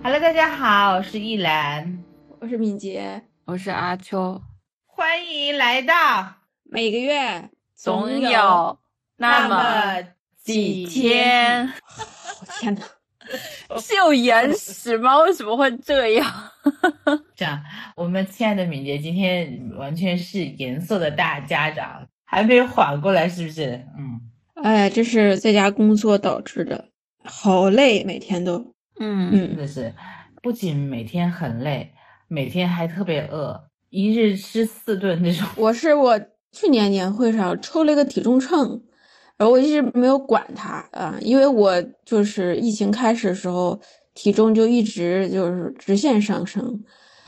Hello，大家好，我是易兰， 我是敏捷， 我是阿秋。 欢迎来到每个月总有那么么几天。 天哪， 是有延时吗？为什么会这样？ 这样，我们亲爱的敏捷今天完全是严肃的大家长，还没缓过来，是不是？ 哎，这是在家工作导致的，好累，每天都。 真的是，不仅每天很累，每天还特别饿，一日吃4顿那种。 我去年年会上抽了一个体重秤，然后我一直没有管它啊，因为我就是疫情开始的时候体重就一直就是直线上升，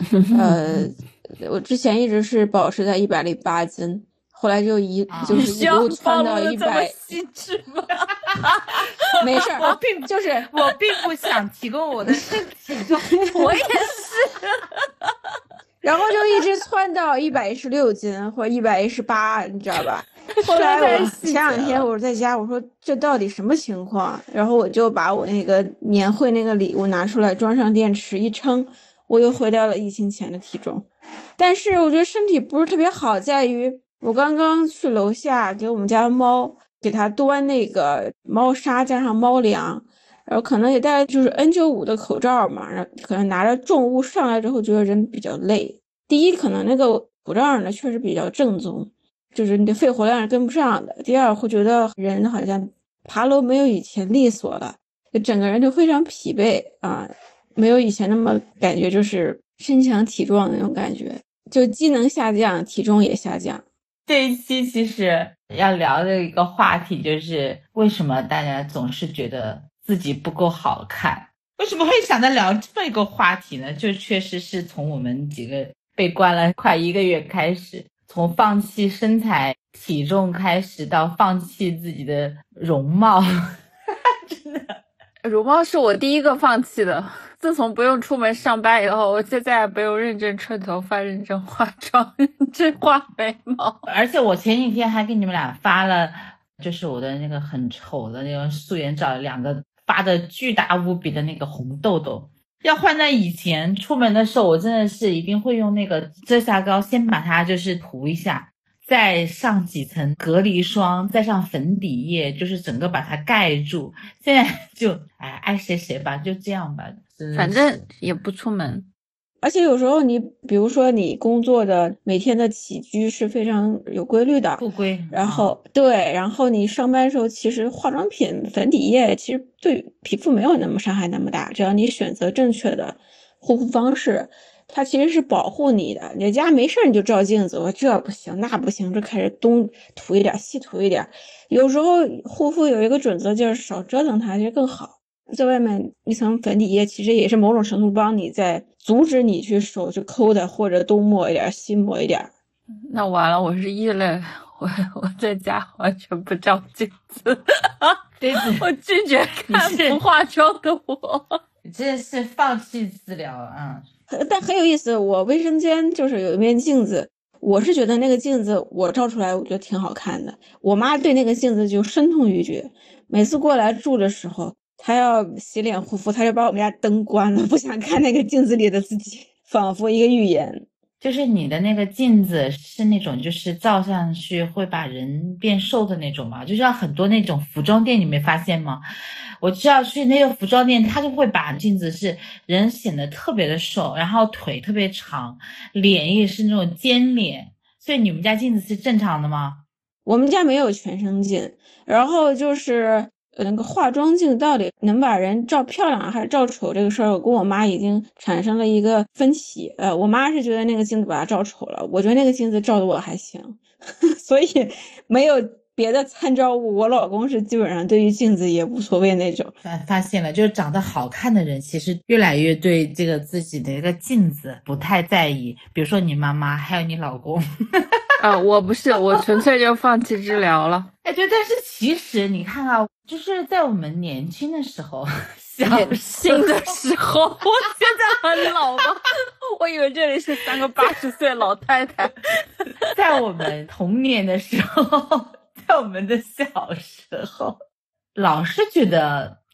我之前一直是保持在108斤。后来就是一路窜到100， 这么细致吗？ 没事儿， 我并不想提供我的身体重， 我也是。 然后就一直窜到116斤或者118，你知道吧？后来我前2天我在家，我说这到底什么情况？然后我就把我那个年会那个礼物拿出来，装上电池一称，我又回到了疫情前的体重。但是我觉得身体不是特别好，在于我刚刚去楼下给我们家猫给它端那个猫砂加上猫粮，然后可能也戴就是 N95的口罩嘛，然后可能拿着重物上来之后觉得人比较累。第一，可能那个口罩呢确实比较正宗，就是你的肺活量是跟不上的。第二，会觉得人好像爬楼没有以前利索了，就整个人就非常疲惫啊，没有以前那么感觉就是身强体壮的那种感觉，就机能下降，体重也下降。 这一期其实要聊的一个话题就是为什么大家总是觉得自己不够好看？为什么会想到聊这么一个话题呢？就确实是从我们几个被关了快1个月开始，从放弃身材体重开始到放弃自己的容貌，真的。 容貌是我第一个放弃的。自从不用出门上班以后，我就再也不用认真吹头发、认真化妆、认真画眉毛。 而且我前几天还给你们俩发了，就是我的那个很丑的那种素颜照，2个发的巨大无比的那个红痘痘。要换在以前出门的时候，我真的是一定会用那个遮瑕膏先把它就是涂一下，再上几层隔离霜，再上粉底液，就是整个把它盖住。现在就爱谁谁吧，就这样吧。 反正也不出门。 而且有时候你比如说你工作的每天的起居是非常有规律的， 不规， 然后对，然后你上班的时候其实化妆品、粉底液其实对皮肤没有那么伤害那么大，只要你选择正确的护肤方式，它其实是保护你的。你在家没事你就照镜子，我这不行那不行，就开始东涂一点西涂一点。有时候护肤有一个准则，就是少折腾它就更好。在外面一层粉底液其实也是某种程度帮你在阻止你去手去抠的，或者东抹一点西抹一点。 那完了，我是异类，我在家完全不照镜子。我拒绝看不化妆的我。 你这是放弃治疗但很有意思，我卫生间就是有一面镜子，我是觉得那个镜子我照出来我觉得挺好看的，我妈对那个镜子就深痛欲绝，每次过来住的时候她要洗脸护肤，她就把我们家灯关了，不想看那个镜子里的自己，仿佛一个预言。 就是你的那个镜子是那种就是照上去会把人变瘦的那种吗？就像很多那种服装店，你没发现吗？我知道去那个服装店，他就会把镜子是人显得特别的瘦，然后腿特别长，脸也是那种尖脸。所以你们家镜子是正常的吗？ 我们家没有全身镜，然后就是那个化妆镜到底能把人照漂亮还是照丑这个事儿，我跟我妈已经产生了一个分歧。我妈是觉得那个镜子把她照丑了，我觉得那个镜子照的我还行，所以没有别的参照物。我老公是基本上对于镜子也无所谓那种。 发现了，就是长得好看的人，其实越来越对这个自己的一个镜子不太在意。比如说你妈妈，还有你老公。 我不是，我纯粹就放弃治疗了。 对，但是其实你看啊，就是在我们年轻的时候， 年轻的时候，我现在很老吗？我以为这里是3个80岁老太太。 在我们童年的时候，在我们的小时候，老是觉得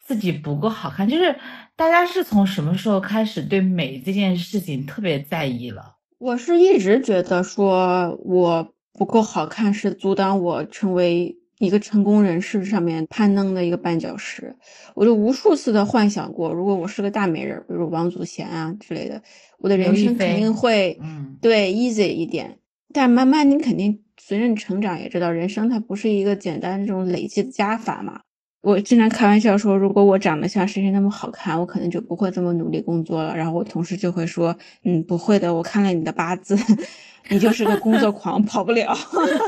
自己不够好看，就是大家是从什么时候开始对美这件事情特别在意了？ 我是一直觉得说我不够好看是阻挡我成为一个成功人士上面攀登的一个绊脚石。我就无数次的幻想过，如果我是个大美人，比如王祖贤啊之类的，我的人生肯定会对 easy 一点。但慢慢你肯定随着你成长也知道，人生它不是一个简单这种累积的加法嘛。我经常开玩笑说，如果我长得像谁谁那么好看，我可能就不会这么努力工作了。然后我同事就会说，不会的，我看了你的八字，你就是个工作狂，跑不了。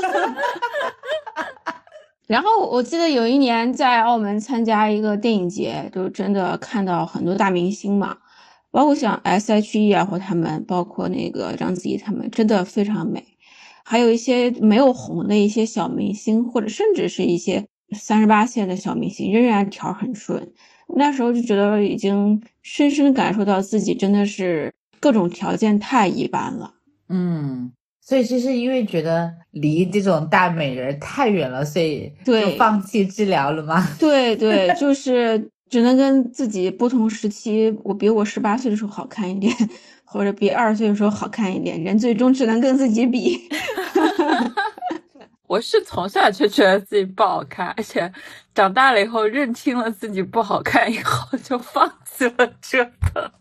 然后我记得有一年在澳门参加一个电影节，就真的看到很多大明星嘛，包括像 S.H.E 啊，或他们，包括那个章子怡他们，真的非常美。还有一些没有红的一些小明星，或者甚至是一些38线的小明星，仍然调很顺。那时候就觉得已经深深感受到自己真的是各种条件太一般了。 所以就是因为觉得离这种大美人太远了，所以就放弃治疗了吗？ 对，就是只能跟自己不同时期，我比我18岁的时候好看一点，或者比20岁的时候好看一点，人最终只能跟自己比。 我是从小就觉得自己不好看，而且长大了以后认清了自己不好看以后，就放弃了折腾。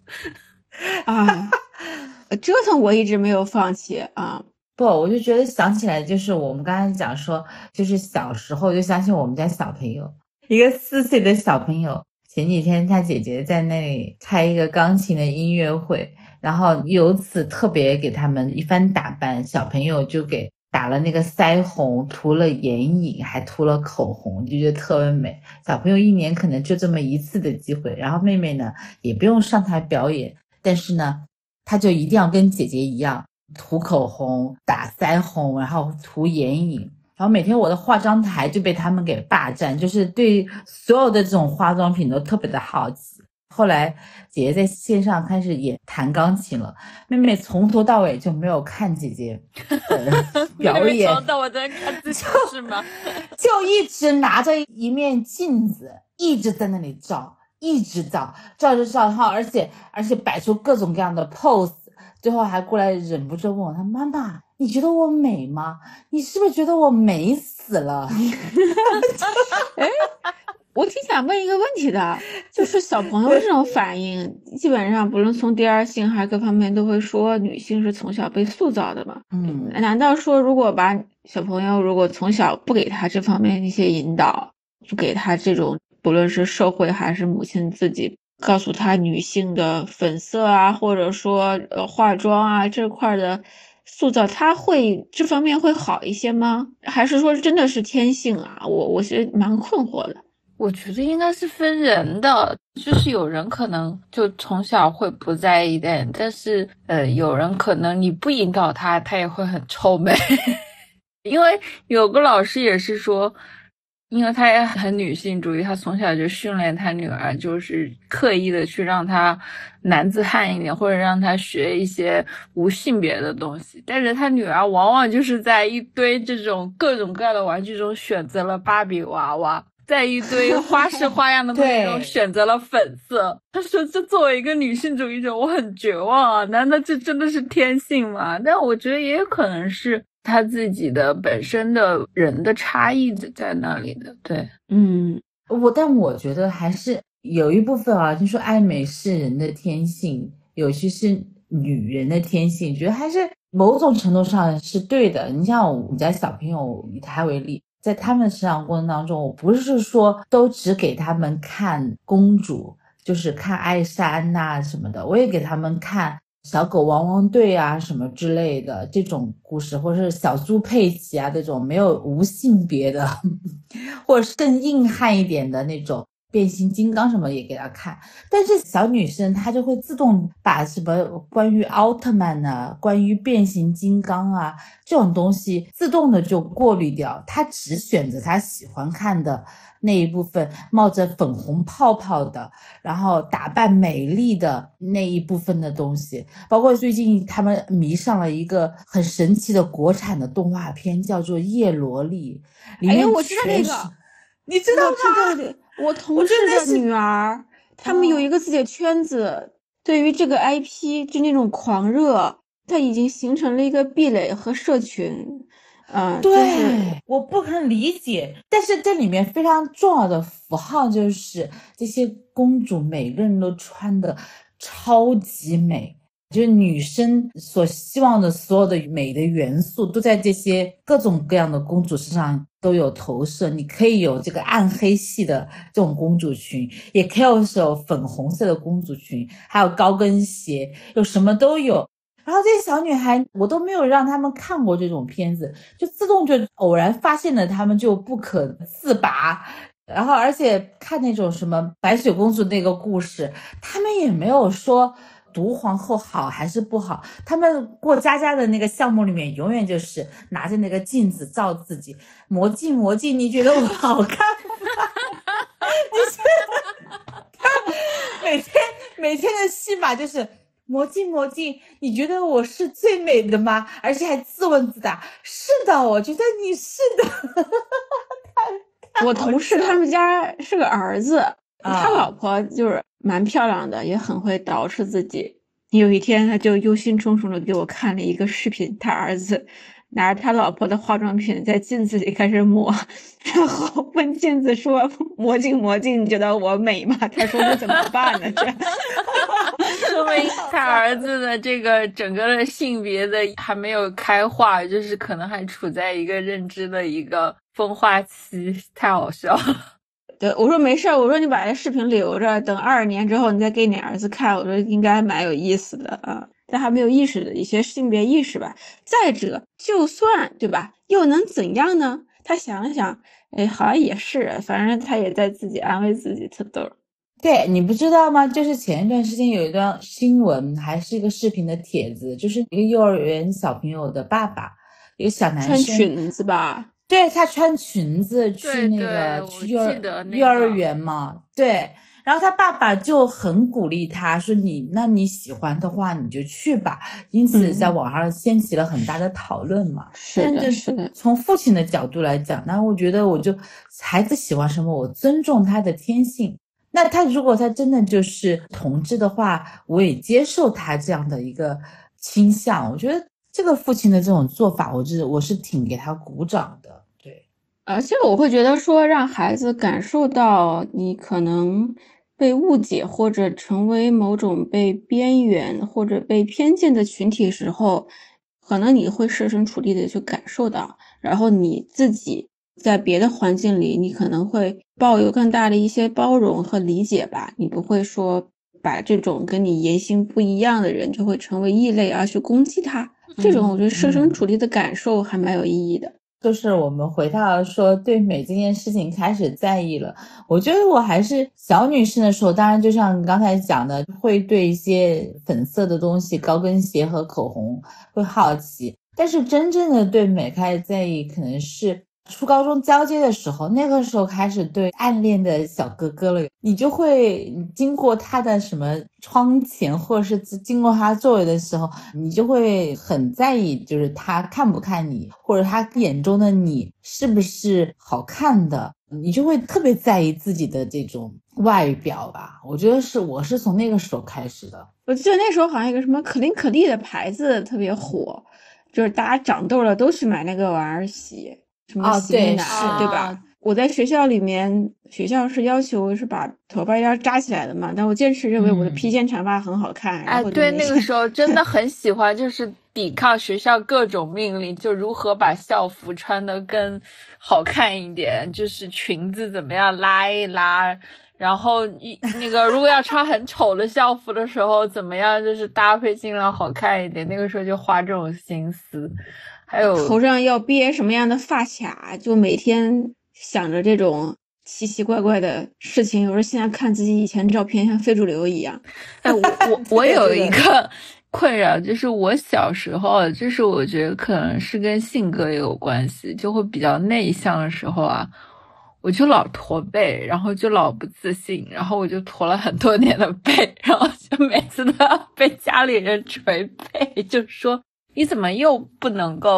折腾我一直没有放弃啊。 不，我就觉得想起来，就是我们刚才讲说，就是小时候就相信我们家小朋友，一个4岁的小朋友，前几天他姐姐在那里开一个钢琴的音乐会，然后由此特别给他们一番打扮，小朋友就给打了那个腮红，涂了眼影，还涂了口红，就觉得特别美。小朋友一年可能就这么一次的机会，然后妹妹呢也不用上台表演，但是呢她就一定要跟姐姐一样涂口红、打腮红，然后涂眼影，然后每天我的化妆台就被他们给霸占，就是对所有的这种化妆品都特别的好奇。后来姐姐在线上开始弹钢琴了，妹妹从头到尾就没有看姐姐表演， 从头到尾在看自己是吗？ 就一直拿着一面镜子，一直在那里照，一直照着照，然后而且摆出各种各样的 pose。最后还过来忍不住问我，他妈妈，你觉得我美吗？你是不是觉得我美死了？ 我挺想问一个问题的，就是小朋友这种反应，基本上不论从第二性还是各方面都会说女性是从小被塑造的嘛。难道说如果把小朋友如果从小不给他这方面一些引导，不给他这种不论是社会还是母亲自己告诉他女性的粉色啊，或者说化妆啊这块的塑造，他会这方面会好一些吗？还是说真的是天性啊？我是蛮困惑的。 我觉得应该是分人的，就是有人可能就从小会不在意的，但是有人可能你不引导他，他也会很臭美。因为有个老师也是说，因为他也很女性主义，他从小就训练他女儿，就是刻意的去让他男子汉一点，或者让他学一些无性别的东西。但是他女儿往往就是在一堆这种各种各样的玩具中选择了芭比娃娃，在一堆花式花样的东西中选择了粉色。他说这作为一个女性主义者我很绝望啊，难道这真的是天性吗？但我觉得也有可能是他自己的本身的人的差异在那里的。对， 但我觉得还是有一部分啊，就说爱美是人的天性，尤其是女人的天性，觉得还是某种程度上是对的。你像我们家小朋友，以他为例，在他们成长过程当中，我不是说都只给他们看公主，就是看艾莎安娜什么的，我也给他们看小狗汪汪队啊什么之类的这种故事，或者是小猪佩奇啊这种没有无性别的或者是更硬汉一点的那种变形金刚什么也给他看。但是小女生她就会自动把什么关于奥特曼啊，关于变形金刚啊这种东西自动的就过滤掉，她只选择她喜欢看的那一部分，冒着粉红泡泡的，然后打扮美丽的那一部分的东西。包括最近他们迷上了一个很神奇的国产的动画片，叫做叶罗丽，里面我知道那个， 你知道吗？ 我同事的女儿，他们有一个自己的圈子，对于这个 IP 就那种狂热，它已经形成了一个壁垒和社群。 对， 就是我不能理解，但是这里面非常重要的符号就是这些公主每个人都穿的超级美，就是女生所希望的所有的美的元素都在这些各种各样的公主身上都有投射。你可以有这个暗黑系的这种公主裙，也可以有粉红色的公主裙，还有高跟鞋，有什么都有。然后这些小女孩，我都没有让她们看过这种片子，就自动就偶然发现了她们就不可自拔。然后而且看那种什么白雪公主那个故事，他们也没有说毒皇后好还是不好，他们过家家的那个项目里面永远就是拿着那个镜子照自己，魔镜魔镜，你觉得我好看吗？每天的戏码就是魔镜魔镜，你觉得我是最美的吗？而且还自问自答，是的，我觉得你是的。 我同事他们家是个儿子，他老婆就是蛮漂亮的，也很会捯饬自己。有一天他就忧心忡忡的给我看了一个视频，他儿子拿着他老婆的化妆品在镜子里开始抹，然后问镜子说：“魔镜魔镜，你觉得我美吗？”他说：“这怎么办呢？”这说明他儿子的这个整个的性别的还没有开化，就是可能还处在一个认知的一个分化期，太好笑了。 对，我说没事儿，我说你把这视频留着，等20年之后你再给你儿子看，我说应该蛮有意思的啊。但还没有意识的一些性别意识吧。再者，就算对吧，又能怎样呢？他想了想，哎，好像也是，反正他也在自己安慰自己，特逗。 对，你不知道吗？就是前一段时间有一段新闻，还是一个视频的帖子，就是一个幼儿园小朋友的爸爸，一个小男生穿裙子吧。 对，他穿裙子去那个去幼儿园嘛，对，然后他爸爸就很鼓励他说那你喜欢的话你就去吧，因此在网上掀起了很大的讨论嘛。 是的，是的。 从父亲的角度来讲，那我觉得孩子喜欢什么，我尊重他的天性。那如果他真的就是同志的话，我也接受他这样的一个倾向。我觉得这个父亲的这种做法，我是挺给他鼓掌的。对， 而且我会觉得说，让孩子感受到你可能被误解，或者成为某种被边缘或者被偏见的群体时候，可能你会设身处地的去感受到，然后你自己在别的环境里，你可能会抱有更大的一些包容和理解吧，你不会说把这种跟你言行不一样的人就会成为异类而去攻击他。这种我觉得设身处地的感受还蛮有意义的。 就是我们回到说对美这件事情开始在意了。我觉得我还是小女生的时候，当然就像刚才讲的，会对一些粉色的东西，高跟鞋和口红会好奇，但是真正的对美开始在意可能是初高中交接的时候，那个时候开始对暗恋的小哥哥了，你就会经过他的什么窗前，或者是经过他周围的时候，你就会很在意，就是他看不看你，或者他眼中的你是不是好看的，你就会特别在意自己的这种外表吧。我觉得我是从那个时候开始的。 我记得那时候好像一个什么可伶可俐的牌子特别火，就是大家长痘了都去买那个玩意儿洗。什么洗面奶，对吧？我在学校里面，学校是要求是把头发要扎起来的嘛，但我坚持认为我的披肩长发很好看。 哎，对，那个时候真的很喜欢，就是抵抗学校各种命令，就如何把校服穿得更好看一点，就是裙子怎么样拉一拉，然后那个如果要穿很丑的校服的时候，怎么样就是搭配尽量好看一点。那个时候就花这种心思。还有头上要别什么样的发卡，就每天想着这种奇奇怪怪的事情。有时候现在看自己以前照片像非主流一样。 哎，我有一个困扰，就是我小时候，就是我觉得可能是跟性格也有关系，就会比较内向的时候啊，我就老驼背，然后就老不自信，然后我就驼了很多年的背，然后就每次都要被家里人捶背，就说你怎么又不能够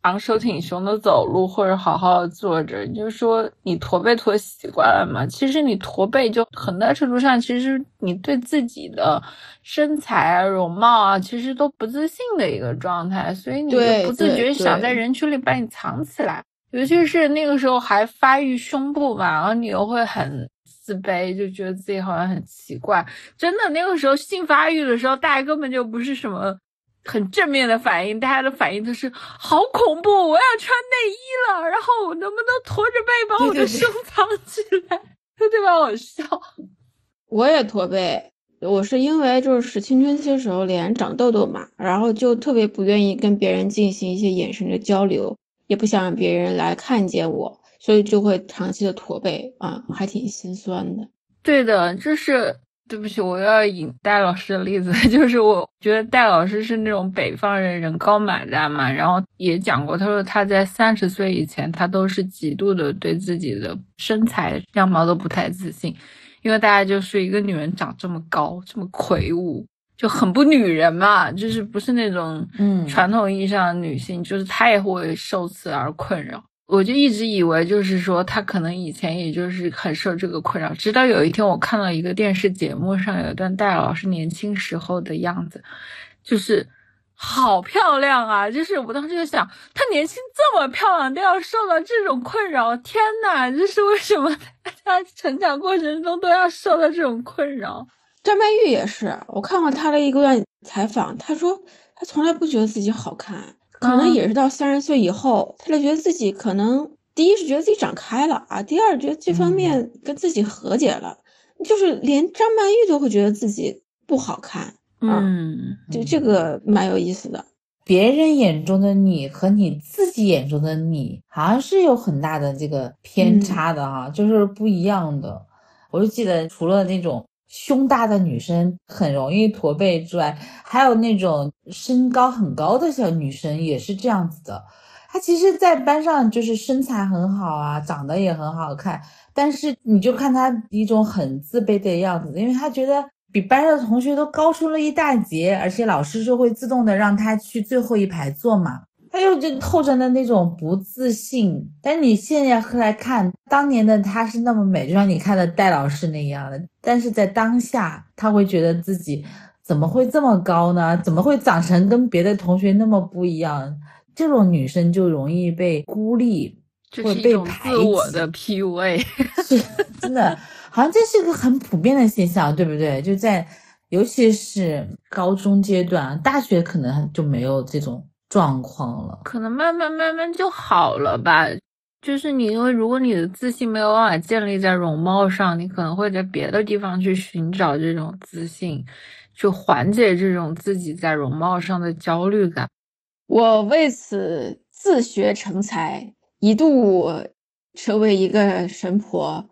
昂首挺胸的走路，或者好好的坐着。就是说你驼背驼习惯了嘛，其实你驼背就很大程度上，其实你对自己的身材啊、容貌啊，其实都不自信的一个状态，所以你就不自觉想在人群里把你藏起来。尤其是那个时候还发育胸部嘛，然后你又会很自卑，就觉得自己好像很奇怪。真的，那个时候性发育的时候，大家根本就不是什么很正面的反应，大家的反应都是好恐怖，我要穿内衣了，然后我能不能驼着背把我的胸藏起来，特别好笑。 我也驼背，我是因为就是青春期的时候脸长痘痘嘛，然后就特别不愿意跟别人进行一些眼神的交流，也不想让别人来看见我，所以就会长期的驼背啊，还挺心酸的。 对的，就是对不起，我要引戴老师的例子，就是我觉得戴老师是那种北方人，人高马大嘛，然后也讲过，他说他在30岁以前，他都是极度的对自己的身材样貌都不太自信，因为大家就是一个女人长这么高，这么魁梧，就很不女人嘛，就是不是那种传统意义上的女性，就是她也会受此而困扰。我就一直以为就是说她可能以前也就是很受这个困扰，直到有一天我看到一个电视节目上有一段戴老师年轻时候的样子，就是好漂亮啊，就是我当时就想她年轻这么漂亮都要受到这种困扰，天哪，就是为什么她成长过程中都要受到这种困扰。 张曼玉也是，我看过她的一段采访，她说她从来不觉得自己好看，可能也是到30岁以后，她就觉得自己可能第一是觉得自己长开了啊，第二觉得这方面跟自己和解了，就是连张曼玉都会觉得自己不好看啊，这个蛮有意思的。 别人眼中的你和你自己眼中的你好像是有很大的这个偏差的哈，就是不一样的。我就记得除了那种胸大的女生很容易驼背之外，还有那种身高很高的小女生也是这样子的。她其实在班上就是身材很好啊，长得也很好看，但是你就看她一种很自卑的样子，因为她觉得比班上的同学都高出了一大截，而且老师就会自动的让她去最后一排坐嘛。他又就透着的那种不自信，但你现在来看，当年的她是那么美，就像你看的戴老师那样的，但是在当下，他会觉得自己怎么会这么高呢？怎么会长成跟别的同学那么不一样？这种女生就容易被孤立，会被排挤。 自我的 PUA 是真的，好像这是个很普遍的现象，对不对？就在尤其是高中阶段，大学可能就没有这种状况了， 可能慢慢就好了吧。就是你因为如果你的自信没有办法建立在容貌上，你可能会在别的地方去寻找这种自信，去缓解这种自己在容貌上的焦虑感。 我为此自学成才，一度成为一个神婆。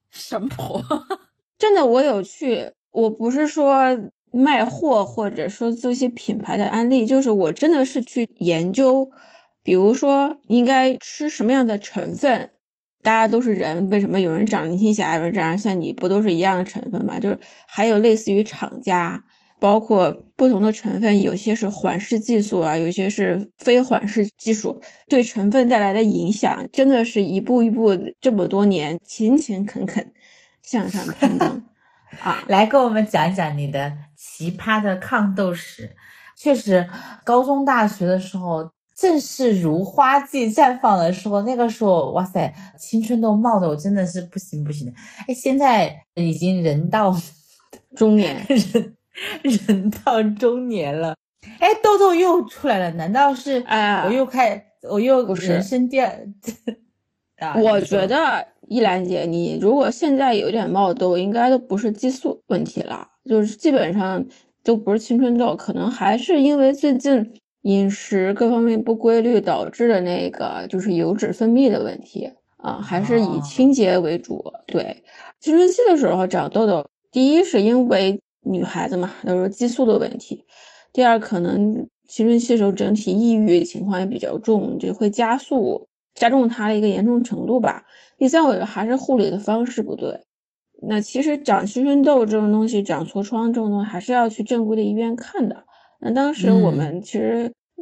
真的，我有去，我不是说卖货或者说做一些品牌的案例，就是我真的是去研究，比如说应该吃什么样的成分，大家都是人，为什么有人长林青霞，有人长得像你，不都是一样的成分吗？就是还有类似于厂家，包括不同的成分，有些是缓释技术啊，有些是非缓释技术，对成分带来的影响，真的是一步一步这么多年勤勤恳恳向上攀登。啊， 来跟我们讲一讲你的奇葩的抗痘史。确实，高中大学的时候，正是如花季绽放的时候，那个时候，哇塞，青春痘冒的我真的是不行的。哎，现在已经人到中年， 人到中年了，哎，痘痘又出来了，难道是我又人生第二？ 我觉得依兰姐，你如果现在有点冒痘，应该都不是激素问题了，就是基本上都不是青春痘，可能还是因为最近饮食各方面不规律导致的那个就是油脂分泌的问题啊，还是以清洁为主。对，青春期的时候长痘痘，第一是因为女孩子嘛，都是激素的问题，第二可能青春期的时候整体抑郁情况也比较重，就会加重它的一个严重程度吧。第三，我觉得还是护理的方式不对。那其实长青春痘这种东西，长痤疮这种东西，还是要去正规的医院看的。那当时我们其实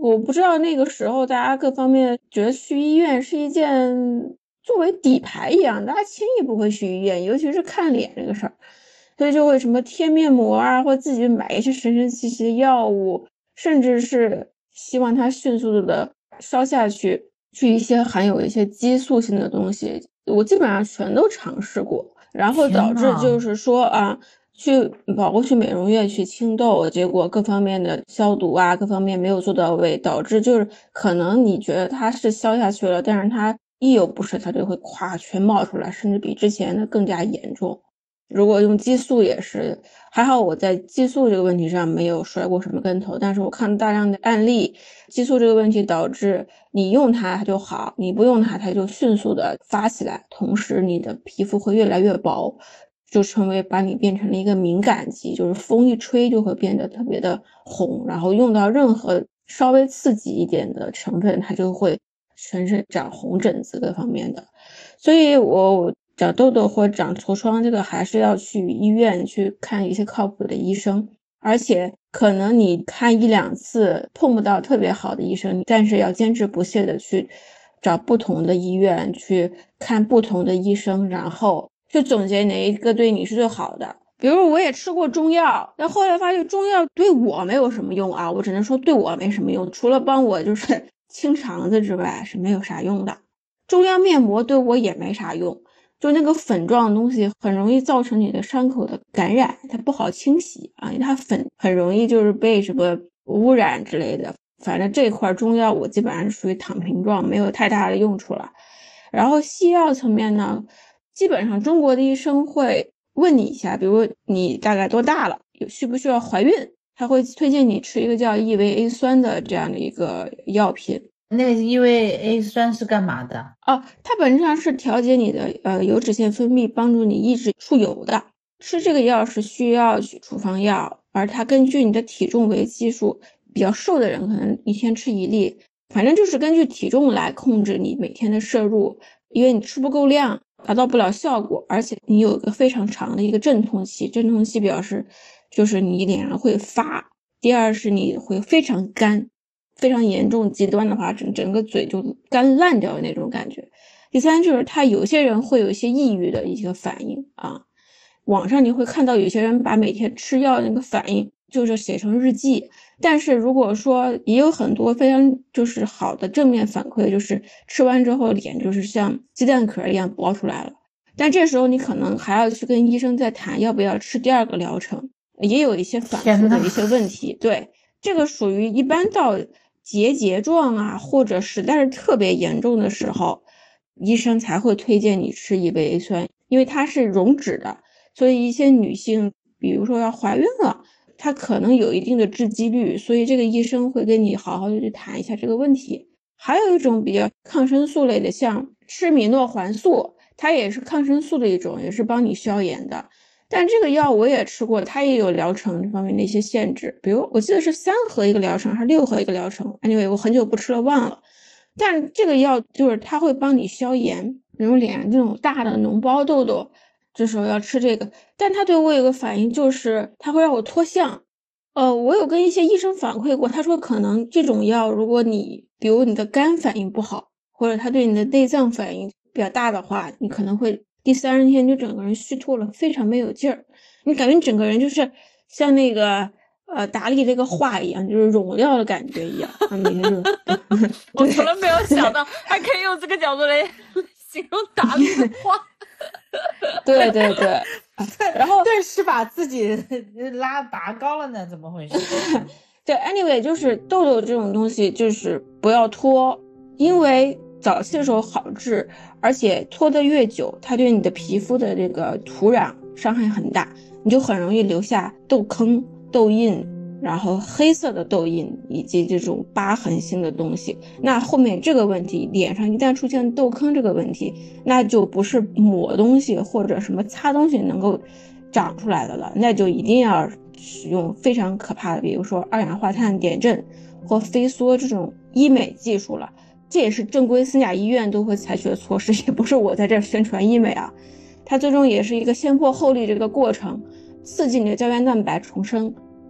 我不知道那个时候大家各方面觉得去医院是一件作为底牌一样，大家轻易不会去医院，尤其是看脸这个事儿，所以就会什么贴面膜啊，或自己买一些神神奇奇的药物，甚至是希望它迅速的烧下去一些含有一些激素性的东西，我基本上全都尝试过，然后导致就是说啊，包括去美容院去清痘，结果各方面的消毒啊，各方面没有做到位，导致就是可能你觉得它是消下去了，但是它一有不适，它就会咵全冒出来，甚至比之前的更加严重。如果用激素也是，还好我在激素这个问题上没有摔过什么跟头，但是我看大量的案例，激素这个问题导致你用它就好，你不用它就迅速的发起来，同时你的皮肤会越来越薄，就把你变成了一个敏感肌，就是风一吹就会变得特别的红，然后用到任何稍微刺激一点的成分，它就会全身长红疹子各方面的。所以我长痘痘或长痤疮，这个还是要去医院去看一些靠谱的医生，而且可能你看1-2次碰不到特别好的医生，但是要坚持不懈的去找不同的医院去看不同的医生，然后去总结哪一个对你是最好的。比如我也吃过中药，但后来发现中药对我没有什么用啊，我只能说对我没什么用，除了帮我就是清肠子之外是没有啥用的。中药面膜对我也没啥用，就那个粉状的东西很容易造成你的伤口的感染，它不好清洗啊，它粉很容易就是被什么污染之类的。反正这块中药我基本上是属于躺平状，没有太大的用处了。然后西药层面呢，基本上中国的医生会问你一下，比如你大概多大了，需不需要怀孕，他会推荐你吃一个叫异维 A 酸的这样的一个药品。 那个异维 A 酸是干嘛的？ 它本质上是调节你的油脂腺分泌，帮助你抑制出油的。吃这个药是需要取处方药，而它根据你的体重为基数，比较瘦的人可能一天吃1粒，反正就是根据体重来控制你每天的摄入，因为你吃不够量达到不了效果，而且你有一个非常长的一个阵痛期，阵痛期表示就是你脸上会发，第二是你会非常干，非常严重极端的话整个嘴就干烂掉的那种感觉。第三就是他有些人会有一些抑郁的一些反应啊，网上你会看到有些人把每天吃药那个反应就是写成日记，但是如果说也有很多非常就是好的正面反馈，就是吃完之后脸就是像鸡蛋壳一样薄出来了，但这时候你可能还要去跟医生再谈要不要吃第2个疗程，也有一些反复的一些问题。对，这个属于一般到结状啊，或者实在是特别严重的时候，医生才会推荐你吃异维 A 酸，因为它是溶脂的，所以一些女性比如说要怀孕了，她可能有一定的致畸率，所以这个医生会跟你好好的去谈一下这个问题。还有一种比较抗生素类的，像吃米诺环素，它也是抗生素的一种，也是帮你消炎的，但这个药我也吃过，它也有疗程这方面的一些限制，比如我记得是3盒一个疗程还是6盒一个疗程， anyway 我很久不吃了忘了。但这个药就是它会帮你消炎，比如脸上这种大的脓包痘痘，这时候要吃这个，但它对我有个反应就是它会让我脱相。我有跟一些医生反馈过，他说可能这种药如果你比如你的肝反应不好，或者它对你的内脏反应比较大的话，你可能会第30天就整个人虚脱了，非常没有劲儿，你感觉你整个人就是像那个达利这个画一样，就是溶掉的感觉一样。 我从来没有想到还可以用这个角度来形容达利的画。 对对对，然后顿时把自己拔高了呢，怎么回事？ 对 ，anyway 就是痘痘这种东西就是不要拖，因为早期的时候好治，而且拖得越久，它对你的皮肤的这个土壤伤害很大，你就很容易留下痘坑、痘印，然后黑色的痘印以及这种疤痕性的东西。那后面这个问题，脸上一旦出现痘坑这个问题，那就不是抹东西或者什么擦东西能够长出来的了，那就一定要使用非常可怕的，比如说2氧化碳碘镇或飞梭这种医美技术了。这也是正规私家医院都会采取的措施，也不是我在这儿宣传医美啊。它最终也是一个先破后立这个过程，刺激你的胶原蛋白重生，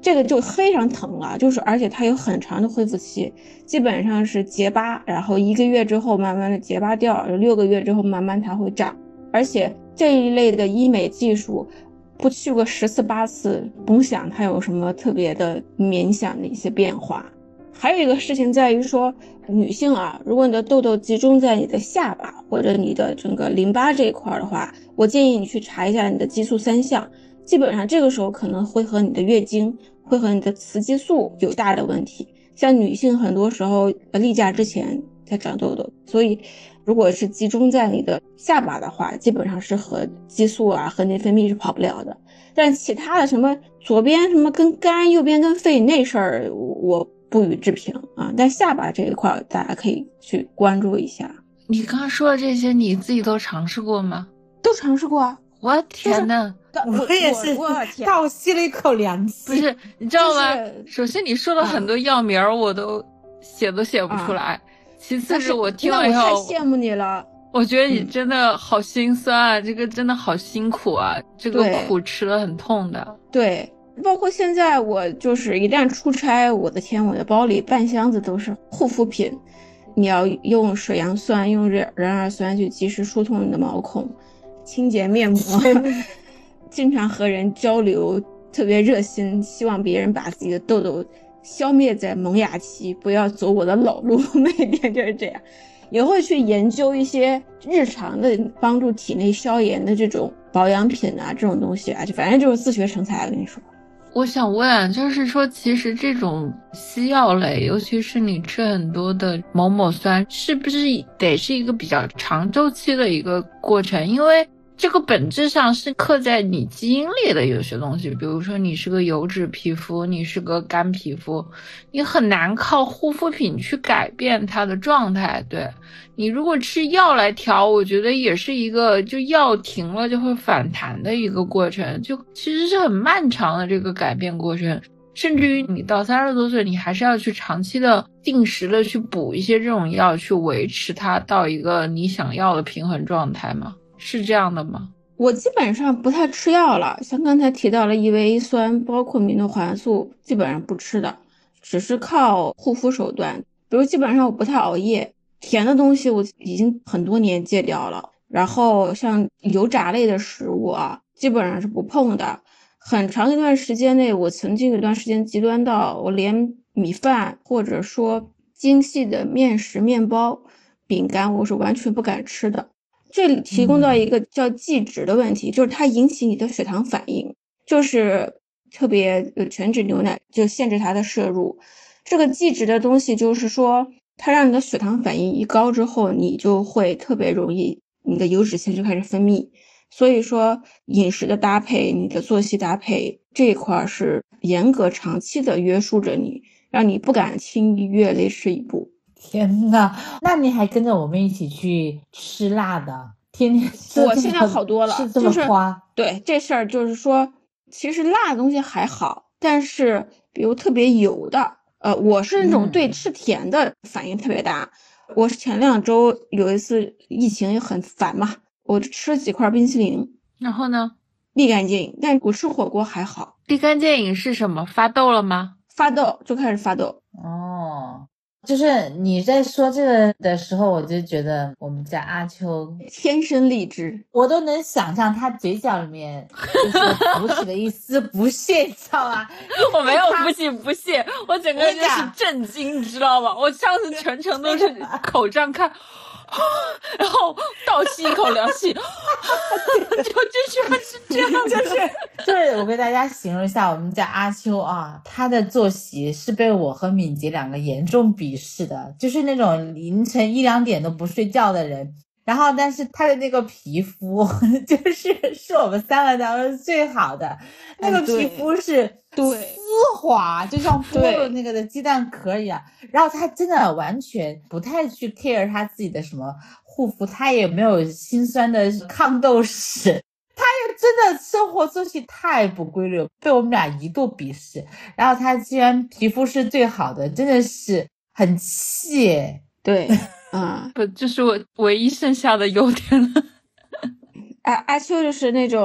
这个就非常疼了，就是而且它有很长的恢复期，基本上是结疤，然后1个月之后慢慢的结疤掉，6个月之后慢慢它会长，而且这一类的医美技术不去过10次8次，甭想它有什么特别的明显的一些变化。还有一个事情在于说，女性啊，如果你的痘痘集中在你的下巴或者你的整个淋巴这一块的话，我建议你去查一下你的激素3项，基本上这个时候可能会和你的月经会和你的雌激素有大的问题。像女性很多时候例假之前才长痘痘，所以如果是集中在你的下巴的话，基本上是和激素啊和内分泌是跑不了的。但其他的什么左边什么跟肝，右边跟肺那事儿我不予置评啊。但下巴这一块大家可以去关注一下。 你刚刚说的这些你自己都尝试过吗？ 都尝试过啊。 我天呐， 我也是倒吸了一口凉气。 不是，你知道吗？首先你说的很多药名我都写不出来，其次是我听了以后， 那我太羡慕你了。 我觉得你真的好心酸啊，这个真的好辛苦啊，这个苦吃了很痛的。 对，包括现在我就是一旦出差，我的天，我的包里半箱子都是护肤品，你要用水杨酸、用壬二酸去及时疏通你的毛孔，清洁面膜，经常和人交流，特别热心，希望别人把自己的痘痘消灭在萌芽期，不要走我的老路，每天就是这样。也会去研究一些日常的帮助体内消炎的这种保养品啊，这种东西啊，就反正就是自学成才。我跟你说， 我想问，就是说，其实这种西药类，尤其是你吃很多的某某酸，是不是得是一个比较长周期的一个过程？因为这个本质上是刻在你基因里的有些东西，比如说你是个油脂皮肤，你是个干皮肤，你很难靠护肤品去改变它的状态。对，你如果吃药来调，我觉得也是一个就药停了就会反弹的一个过程，就其实是很漫长的这个改变过程，甚至于你到30多岁，你还是要去长期的定时的去补一些这种药，去维持它到一个你想要的平衡状态吗？是这样的吗？ 我基本上不太吃药了，像刚才提到了EVA酸，包括米诺环素，基本上不吃的，只是靠护肤手段。比如基本上我不太熬夜，甜的东西我已经很多年戒掉了，然后像油炸类的食物啊，基本上是不碰的。很长一段时间内，我曾经有段时间极端到我连米饭或者说精细的面食、面包、饼干，我是完全不敢吃的。这里提供到一个叫忌脂的问题，就是它引起你的血糖反应，就是特别全脂牛奶就限制它的摄入。这个忌脂的东西就是说，它让你的血糖反应一高之后，你就会特别容易你的油脂腺就开始分泌。所以说饮食的搭配，你的作息搭配这一块是严格长期的约束着你，让你不敢轻易越雷池一步。 天呐，那你还跟着我们一起去吃辣的，天天吃。 我现在好多了， 是这么花。 对这事儿就是说，其实辣的东西还好，但是比如特别油的，我是那种对吃甜的反应特别大。我是前2周有一次疫情也很烦嘛，我吃了几块冰淇淋， 然后呢， 立竿见影。但我吃火锅还好。 立竿见影是什么？发痘了吗？ 发痘就开始发痘。 哦。就是你在说这个的时候，我就觉得我们家阿秋天生丽质， 我都能想象他嘴角里面就是浮起了一丝不屑，你知道吗？ 我没有不屑，我整个人就是震惊，你知道吗？我上次全程都是口这样看，然后倒吸一口凉气，就居然是这样， 就是我给大家形容一下我们家阿秋啊，他的作息是被我和敏捷2个严重鄙视的，就是那种凌晨1、2点都不睡觉的人。然后但是他的那个皮肤是我们3个当中最好的，那个皮肤是丝滑，就像剥了那个的鸡蛋壳一样。然后他真的完全不太去 care 他自己的什么护肤，他也没有心酸的抗痘史，他也真的生活作息太不规律，被我们俩一度鄙视。然后他居然皮肤是最好的，真的是很气。 对不，这是我唯一剩下的优点了。 阿秋就是那种，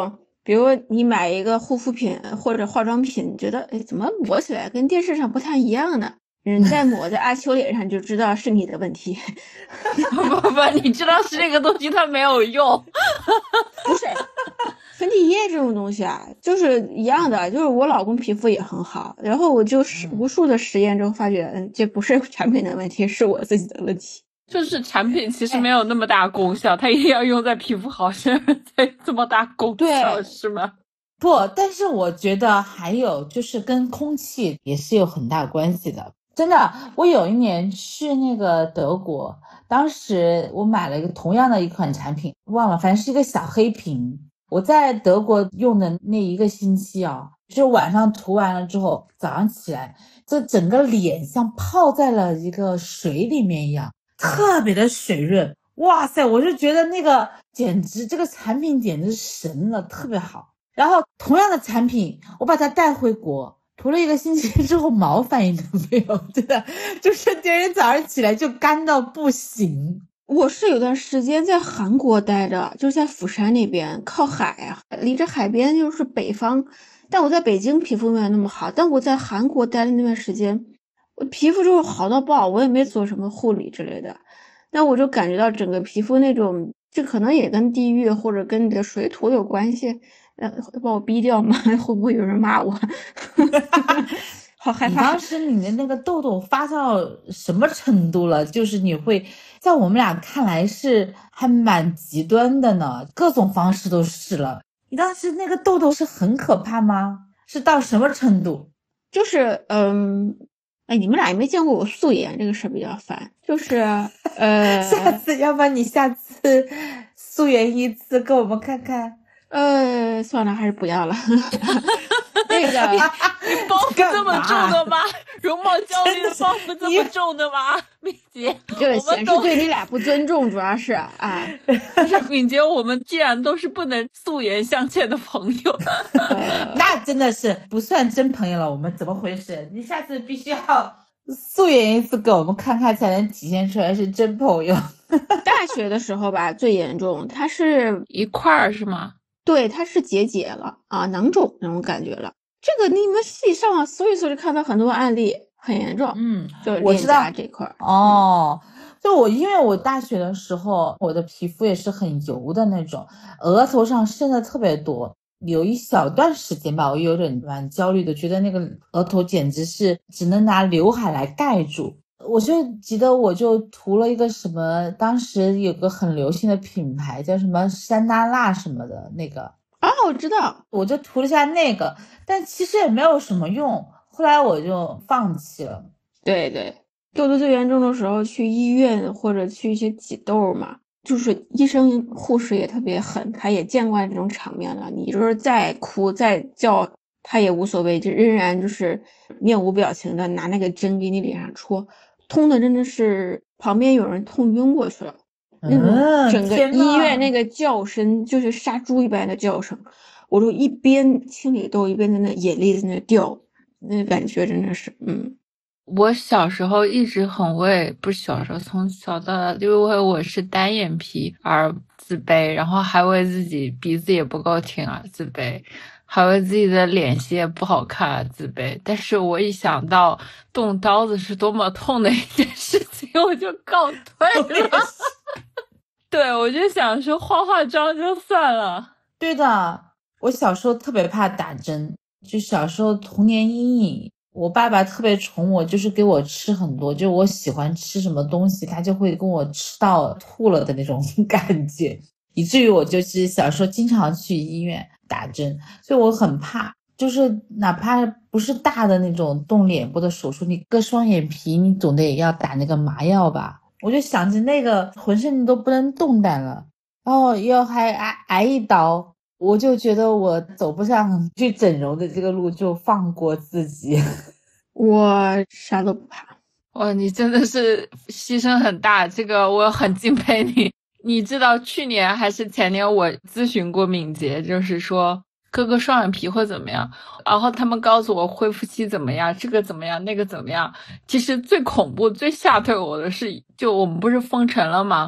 比如你买一个护肤品或者化妆品，你觉得怎么抹起来跟电视上不太一样呢？再抹在阿秋脸上就知道是你的问题。 不，你知道是那个东西它没有用。 不是，粉底液这种东西啊，就是一样的，就是我老公皮肤也很好，然后我就是无数的实验之后发觉，这不是产品的问题，是我自己的问题。 就是产品其实没有那么大功效，它一定要用在皮肤好身上才这么大功效，是吗？ 不，但是我觉得还有就是跟空气也是有很大关系的。真的，我有一年去那个德国，当时我买了一个同样的一款产品，忘了，反正是一个小黑瓶。我在德国用的那一个星期啊，就是晚上涂完了之后，早上起来，这整个脸像泡在了一个水里面一样，特别的水润。哇塞，我就觉得那个简直这个产品简直神了，特别好。然后同样的产品，我把它带回国，涂了1个星期之后毛反应都没有，真的就是第二天早上起来就干到不行。 我是有段时间在韩国待着，就是在釜山那边靠海啊，离着海边就是北方，但我在北京皮肤没有那么好，但我在韩国待的那段时间，我皮肤就是好到爆，我也没做什么护理之类的，但我就感觉到整个皮肤那种，这可能也跟地域或者跟你的水土有关系。把我逼掉吗？会不会有人骂我？好害怕。 当时你的那个痘痘发到什么程度了？就是你会在我们俩看来是还蛮极端的呢，各种方式都试了。你当时那个痘痘是很可怕吗？是到什么程度？ 就是你们俩也没见过我素颜，这个事儿比较烦。就是下次要不然你下次素颜一次给我们看看。 算了，还是不要了。那个， 你包袱这么重的吗？容貌焦虑的包袱这么重的吗？敏捷， 这显示对你俩不尊重，主要是敏捷，我们既然都是不能素颜相见的朋友， 那真的是不算真朋友了。我们怎么回事？你下次必须要素颜一次给我们看看，才能体现出来是真朋友。 大学的时候吧，最严重，它是一块儿是吗？ 对，它是结了啊，囊肿那种感觉了。这个你们系上网搜一搜就看到很多案例，很严重。就是我知道这块哦。就因为我大学的时候，我的皮肤也是很油的那种，额头上渗的特别多。有一小段时间吧，我有点蛮焦虑的，觉得那个额头简直是只能拿刘海来盖住。我就记得我就涂了一个什么，当时有个很流行的品牌叫什么山娜娜什么的那个。 我知道， 我就涂了一下那个，但其实也没有什么用，后来我就放弃了。 对，痘痘最严重的时候去医院或者去一些挤痘嘛，就是医生护士也特别狠，他也见惯这种场面了，你就是再哭再叫他也无所谓，就仍然就是面无表情的拿那个针给你脸上戳，痛的真的是旁边有人痛晕过去了。那种整个医院那个叫声就是杀猪一般的叫声，我就一边清理痘一边在那眼泪在那掉，那感觉真的是我小时候一直很为，不是小时候，从小到大，因为我是单眼皮而自卑，然后还为自己鼻子也不够挺而自卑，还为自己的脸型也不好看而自卑。但是我一想到动刀子是多么痛的一件事情，我就告退了。对，我就想说化妆就算了。 对的，我小时候特别怕打针，就小时候童年阴影。我爸爸特别宠我，就是给我吃很多，就我喜欢吃什么东西，他就会跟我吃到吐了的那种感觉，以至于我就是小时候经常去医院打针，所以我很怕。就是哪怕不是大的那种动脸部的手术，你割双眼皮，你总得也要打那个麻药吧。我就想着那个浑身都不能动弹了，然后又还挨一刀，我就觉得我走不上去整容的这个路，就放过自己。 我啥都不怕。 哇，你真的是牺牲很大，这个我很敬佩你。你知道去年还是前年我咨询过敏捷，就是说割个双眼皮会怎么样，然后他们告诉我恢复期怎么样，这个怎么样，那个怎么样。其实最恐怖最吓退我的是，就我们不是封城了吗，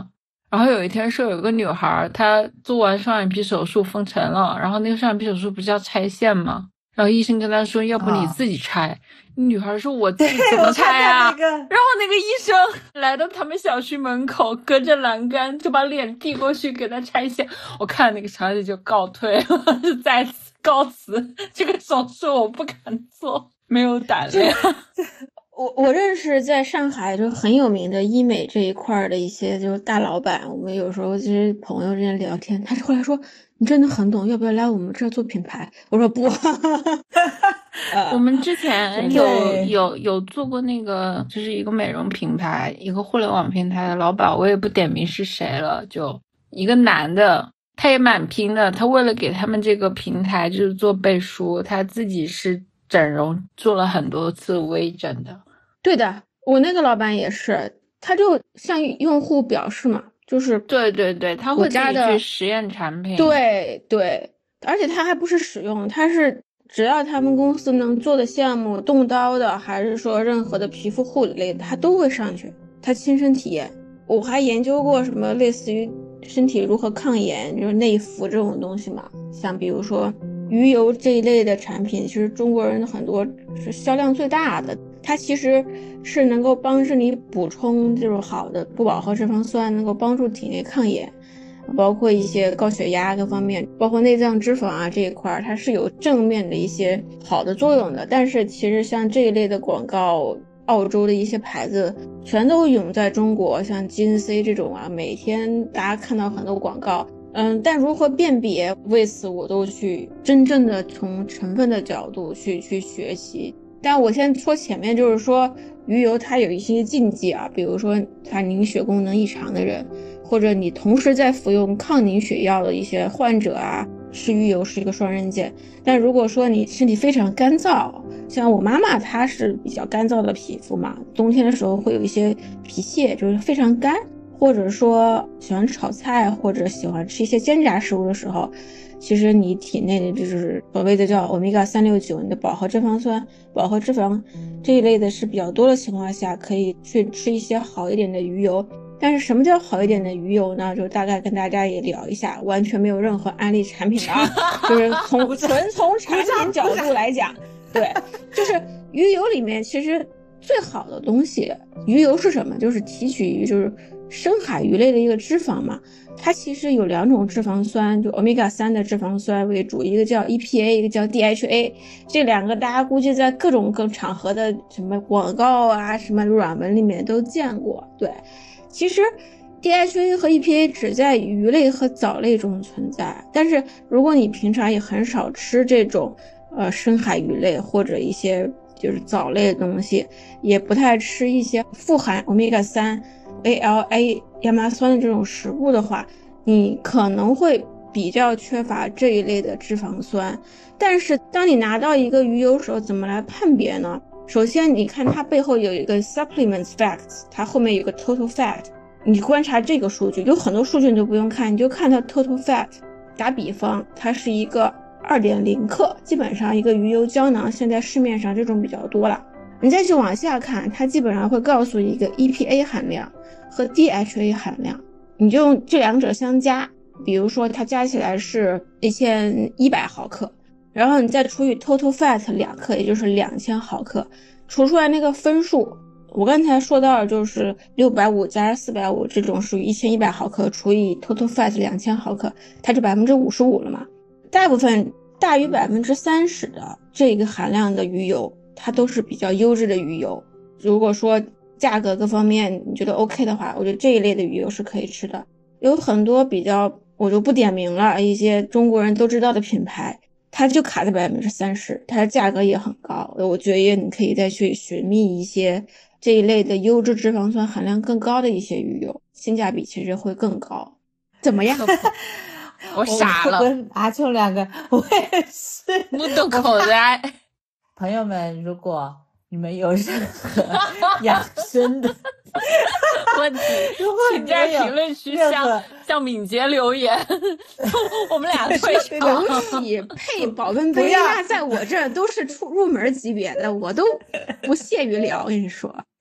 然后有一天说有个女孩，她做完双眼皮手术封城了，然后那个双眼皮手术不是要拆线吗？然后医生跟她说，要不你自己拆。女孩说我自己怎么拆啊？然后那个医生来到他们小区门口，隔着栏杆就把脸递过去给她拆线。我看那个场景就告退了，就再次告辞，这个手术我不敢做，没有胆量。 我认识在上海就很有名的医美这一块的一些就是大老板，我们有时候就是朋友之间聊天，他后来说你真的很懂，要不要来我们这儿做品牌？我说不。 我们之前有做过那个，就是一个美容品牌，一个互联网平台的老板，我也不点名是谁了，就一个男的，他也蛮拼的，他为了给他们这个平台就是做背书，他自己是整容做了很多次微整的。 对的，我那个老板也是，他就向用户表示嘛，就是对，他会自己去实验产品。 对，而且他还不是使用，他是只要他们公司能做的项目，动刀的还是说任何的皮肤护理类的，他都会上去，他亲身体验。我还研究过什么类似于身体如何抗炎，就是内服这种东西嘛，像比如说鱼油这一类的产品，其实中国人很多是销量最大的，它其实是能够帮助你补充这种好的不饱和脂肪酸，能够帮助体内抗炎，包括一些高血压各方面，包括内脏脂肪啊这一块，它是有正面的一些好的作用的。但是其实像这一类的广告，澳洲的一些牌子全都涌在中国，像 GNC 这种啊，每天大家看到很多广告。但如何辨别，为此我都去真正的从成分的角度去学习。但我先说前面，就是说鱼油它有一些禁忌啊，比如说它凝血功能异常的人，或者你同时在服用抗凝血药的一些患者啊，吃鱼油是一个双刃剑。但如果说你身体非常干燥，像我妈妈她是比较干燥的皮肤嘛，冬天的时候会有一些皮屑，就是非常干，或者说喜欢炒菜或者喜欢吃一些煎炸食物的时候，其实你体内的就是所谓的叫欧米伽369，你的饱和脂肪酸、饱和脂肪这一类的是比较多的情况下，可以去吃一些好一点的鱼油。但是什么叫好一点的鱼油呢？就大概跟大家也聊一下，完全没有任何安利产品的啊，就是纯从产品角度来讲，对，就是鱼油里面其实最好的东西，鱼油是什么？就是提取于就是深海鱼类的一个脂肪嘛，它其实有两种脂肪酸，就欧米伽3的脂肪酸为主，一个叫 EPA， 一个叫 DHA， 这两个大家估计在各种场合的什么广告啊、什么软文里面都见过。对，其实 DHA 和 EPA 只在鱼类和藻类中存在，但是如果你平常也很少吃这种深海鱼类或者一些就是藻类的东西，也不太吃一些富含欧米伽3、ALA 亚麻酸的这种食物的话，你可能会比较缺乏这一类的脂肪酸。但是当你拿到一个鱼油时候，怎么来判别呢？首先你看它背后有一个 supplements facts， 它后面有个 total fat， 你观察这个数据，有很多数据你都不用看，你就看它 total fat。 打比方，它是一个 2.0 克，基本上一个鱼油胶囊现在市面上这种比较多了。你再去往下看，它基本上会告诉一个 EPA 含量和 DHA 含量，你就用这两者相加，比如说它加起来是1100毫克，然后你再除以 total fat 2克，也就是2000毫克，除出来那个分数，我刚才说到就是650加450，这种属于1100毫克除以 total fat 2000毫克，它就 55% 了嘛。大部分大于 30% 的这个含量的鱼油，它都是比较优质的鱼油。如果说价格各方面你觉得 OK 的话，我觉得这一类的鱼油是可以吃的。有很多比较我就不点名了，一些中国人都知道的品牌，它就卡在 30%， 它的价格也很高。我觉得你可以再去寻觅一些这一类的优质脂肪酸含量更高的一些鱼油，性价比其实会更高。怎么样？ 我傻了， 我拿出两个，我也是目瞪口呆。 朋友们，如果你们有任何养生的问题，请在评论区向敏捷留言，我们俩退场。 枸杞配保温杯，那在我这都是入门级别的，我都不屑于聊。我跟你说，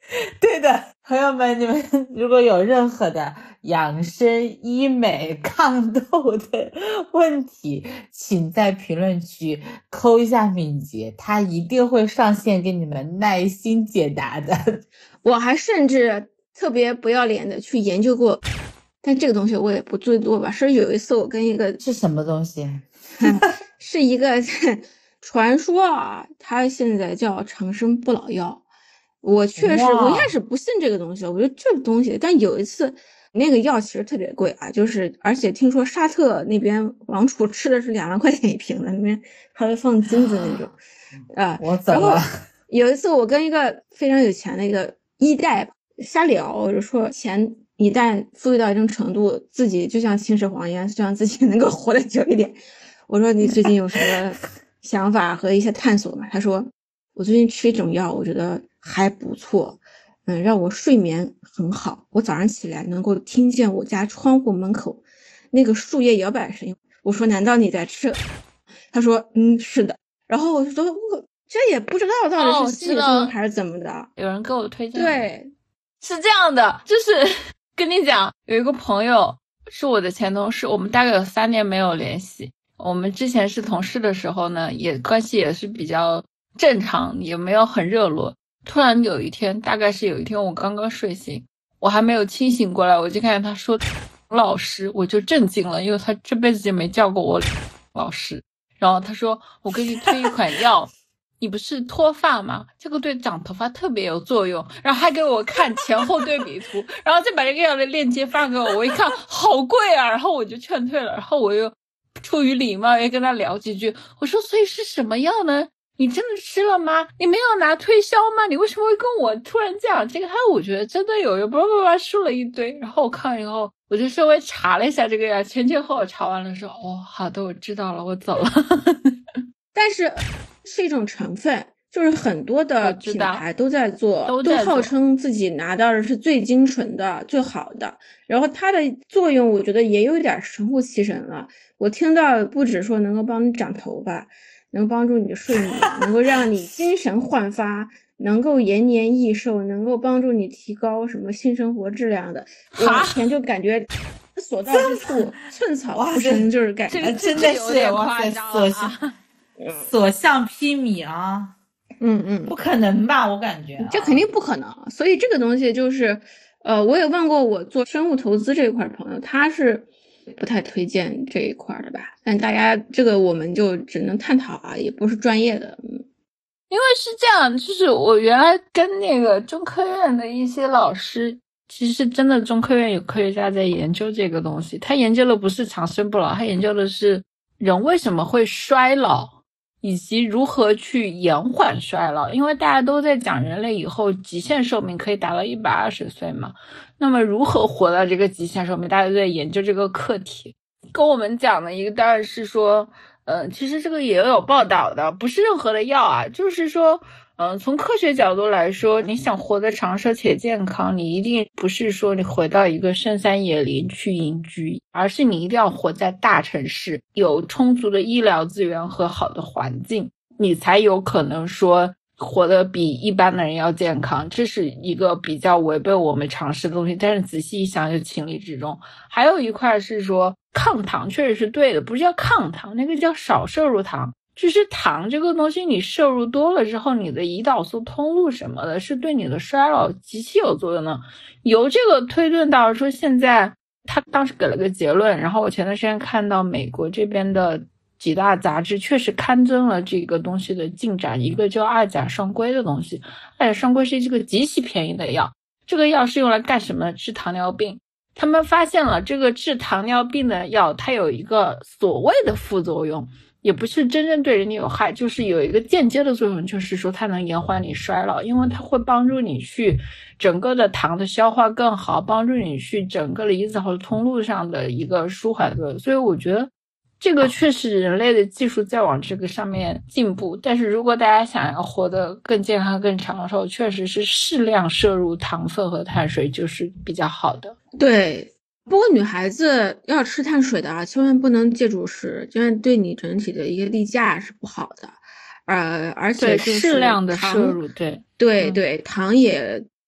对的，朋友们，你们如果有任何的养生、医美、抗痘的问题，请在评论区扣一下敏捷，他一定会上线给你们耐心解答的。 我还甚至特别不要脸的去研究过，但这个东西我也不最多吧。是有一次我跟一个是什么东西？ 是一个传说啊，它现在叫长生不老药。我确实，我一开始不信这个东西，我觉得这个东西，但有一次那个药其实特别贵啊，就是而且听说沙特那边王储吃的是2万块钱一瓶的，里面还会放金子那种啊。 我走了。 有一次我跟一个非常有钱的一个一代瞎聊，我就说钱一旦富裕到一定程度，自己就像秦始皇一样，希望自己能够活得久一点。我说你最近有什么想法和一些探索吗？他说我最近吃一种药，我觉得还不错，让我睡眠很好，我早上起来能够听见我家窗户门口那个树叶摇摆声音。我说难道你在吃？他说是的。然后我就说我这也不知道到底是心理作用还是怎么的。 有人给我推荐。 对， 是这样的，就是跟你讲，有一个朋友是我的前同事，我们大概有3年没有联系。我们之前是同事的时候呢，也关系也是比较正常，也没有很热络。突然有一天，大概是有一天我刚刚睡醒，我还没有清醒过来，我就看见他说老师，我就震惊了，因为他这辈子就没叫过我老师。然后他说我给你推一款药，你不是脱发吗？这个对长头发特别有作用。然后还给我看前后对比图，然后再把这个药的链接发给我，我一看好贵啊，然后我就劝退了。然后我又出于礼貌也跟他聊几句，我说所以是什么药呢？你真的吃了吗？你没有拿推销吗？你为什么会跟我突然讲这个？我觉得真的有用，说了一堆。然后我看了以后，我就稍微查了一下这个药，前后我查完了说，哦，好的，我知道了，我走了。 但是是一种成分，就是很多的品牌都在做，都号称自己拿到的是最精纯的、最好的。然后它的作用，我觉得也有点神乎其神了。我听到不止说能够帮你长头发，能帮助你睡眠，能够让你精神焕发，能够延年益寿，能够帮助你提高什么性生活质量的。我以前就感觉所到之处寸草不生，就是感觉真的是哇塞，所向披靡啊！不可能吧？我感觉这肯定不可能。所以这个东西就是，我也问过我做生物投资这一块的朋友，他是不太推荐这一块的吧？但大家这个我们就只能探讨啊，也不是专业的。 因为是这样，就是我原来跟那个中科院的一些老师，其实真的中科院有科学家在研究这个东西，他研究的不是长生不老，他研究的是人为什么会衰老，以及如何去延缓衰老。因为大家都在讲人类以后极限寿命可以达到120岁嘛，那么如何活到这个极限寿命，大家都在研究这个课题。跟我们讲的一个当然是说其实这个也有报道的，不是任何的药啊，就是说从科学角度来说，你想活得长寿且健康，你一定不是说你回到一个深山野林去隐居，而是你一定要活在大城市，有充足的医疗资源和好的环境，你才有可能说活得比一般的人要健康。这是一个比较违背我们常识的东西，但是仔细一想就情理之中。还有一块是说抗糖确实是对的，不是叫抗糖，那个叫少摄入糖。就是糖这个东西你摄入多了之后，你的胰岛素通路什么的是对你的衰老极其有作用的。由这个推论到说现在他当时给了个结论，然后我前段时间看到美国这边的几大杂志确实刊登了这个东西的进展，一个叫二甲双胍的东西。二甲双胍是这个极其便宜的药，这个药是用来干什么？治糖尿病。他们发现了这个治糖尿病的药它有一个所谓的副作用，也不是真正对人体有害，就是有一个间接的作用，就是说它能延缓你衰老，因为它会帮助你去整个的糖的消化更好，帮助你去整个的胰岛素通路上的一个舒缓作用。所以我觉得这个确实人类的技术在往这个上面进步，但是如果大家想要活得更健康更长寿，确实是适量摄入糖分和碳水就是比较好的。 对，不过女孩子要吃碳水的啊，千万不能戒主食，这样对你整体的一个例假是不好的。而且就是适量的摄入，对， 糖也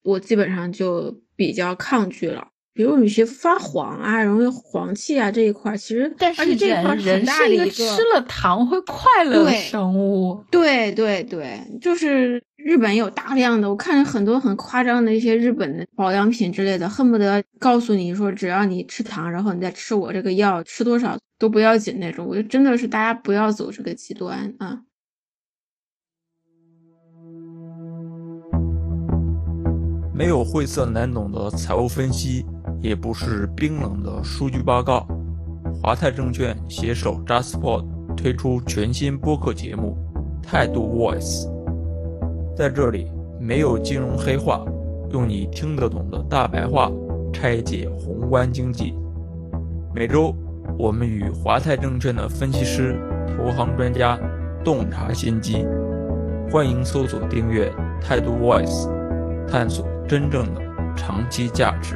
我基本上就比较抗拒了。比如你皮肤发黄啊，容易黄气啊这一块，其实但是而且这一块很大的人是一个吃了糖会快乐的生物。 对，就是日本有大量的，我看很多很夸张的一些日本的保养品之类的，恨不得告诉你说只要你吃糖，然后你再吃我这个药，吃多少都不要紧那种。我觉得真的是大家不要走这个极端啊。 没有晦涩难懂的财务分析，也不是冰冷的数据报告。华泰证券携手 JustPod 推出全新播客节目态度 Voice， 在这里没有金融黑话，用你听得懂的大白话拆解宏观经济。每周我们与华泰证券的分析师、投行专家洞察先机。欢迎搜索订阅态度 Voice， 探索真正的长期价值。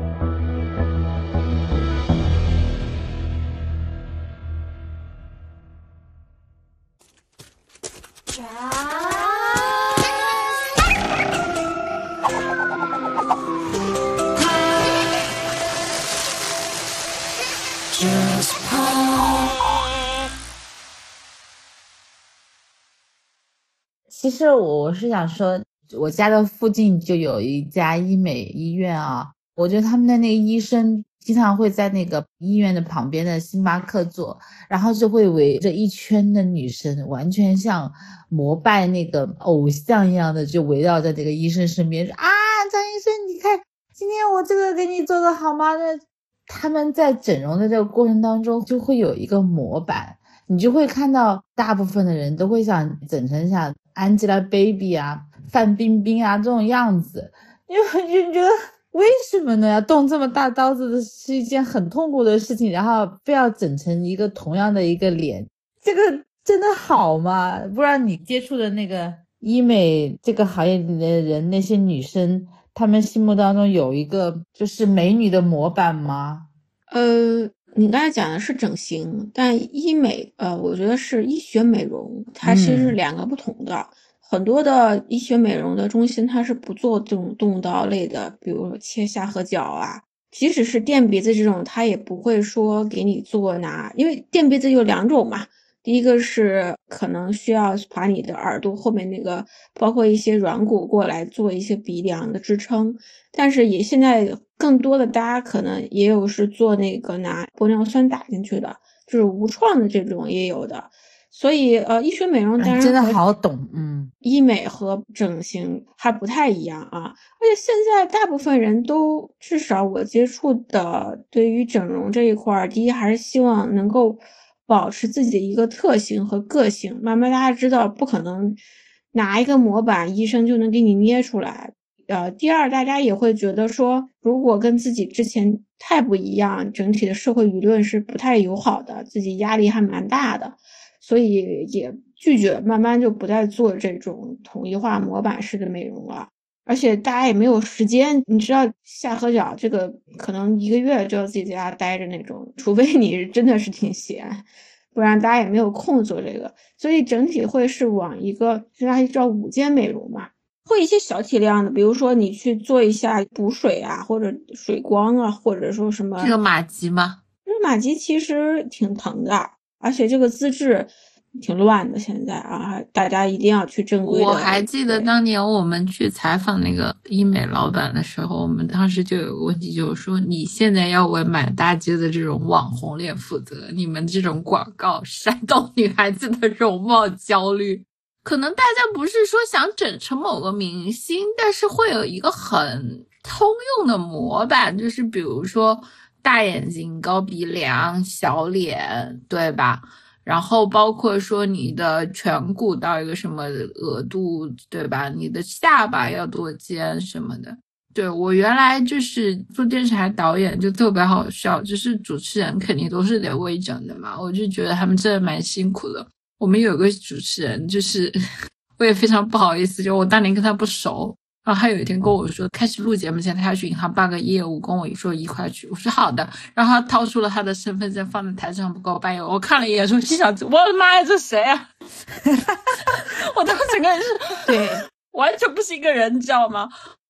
其实我是想说，我家的附近就有一家医美医院啊，我觉得他们的那个医生经常会在那个医院的旁边的星巴克做，然后就会围着一圈的女生，完全像膜拜那个偶像一样的，就围绕在这个医生身边，啊，张医生你看今天我这个给你做的好吗？那他们在整容的这个过程当中就会有一个模板，你就会看到大部分的人都会想整成像 Angelababy 啊、范冰冰啊这种样子，因为就觉得为什么呢？要动这么大刀子的是一件很痛苦的事情，然后非要整成一个同样的一个脸，这个真的好吗？不然你接触的那个医美这个行业里的人，那些女生她们心目当中有一个就是美女的模板吗？ 你刚才讲的是整形，但医美我觉得是医学美容，它其实是两个不同的。很多的医学美容的中心它是不做这种动刀类的，比如说切下颌角啊，即使是垫鼻子这种，它也不会说给你做因为垫鼻子有两种嘛。第一个是可能需要把你的耳朵后面那个包括一些软骨过来做一些鼻梁的支撑，但是也现在更多的大家可能也有是做那个拿玻尿酸打进去的，就是无创的这种也有的。所以医学美容当然真的好懂， 医美和整形还不太一样啊。而且现在大部分人都，至少我接触的，对于整容这一块，第一还是希望能够保持自己的一个特性和个性，慢慢大家知道不可能拿一个模板医生就能给你捏出来。第二大家也会觉得说，如果跟自己之前太不一样，整体的社会舆论是不太友好的，自己压力还蛮大的，所以也拒绝，慢慢就不再做这种统一化模板式的美容了。而且大家也没有时间，你知道下颌角这个可能1个月就要自己在家待着那种，除非你真的是挺闲，不然大家也没有空做这个。所以整体会是往一个现在叫午间美容嘛，会一些小体量的，比如说你去做一下补水啊，或者水光啊，或者说什么这个马吉吗？ 这个马吉其实挺疼的，而且这个资质挺乱的，现在啊，大家一定要去正规的。 我还记得当年我们去采访那个医美老板的时候，我们当时就有个问题，就是说你现在要为满大街的这种网红脸负责，你们这种广告煽动女孩子的容貌焦虑。可能大家不是说想整成某个明星，但是会有一个很通用的模板，就是比如说大眼睛、高鼻梁、小脸，对吧？然后包括说你的颧骨到一个什么额度，对吧？你的下巴要多尖什么的。对，我原来就是做电视台导演就特别好笑，就是主持人肯定都是得微整的嘛，我就觉得他们真的蛮辛苦的。我们有个主持人，就是我也非常不好意思，就我当年跟他不熟，然后他有一天跟我说，开始录节目前他要去银行办个业务，跟我说一块去，我说好的，然后他掏出了他的身份证放在台上不给我办业务，我看了一眼说心想，我的妈呀，这谁啊？我当时整个人是对， 完全不是一个人，你知道吗？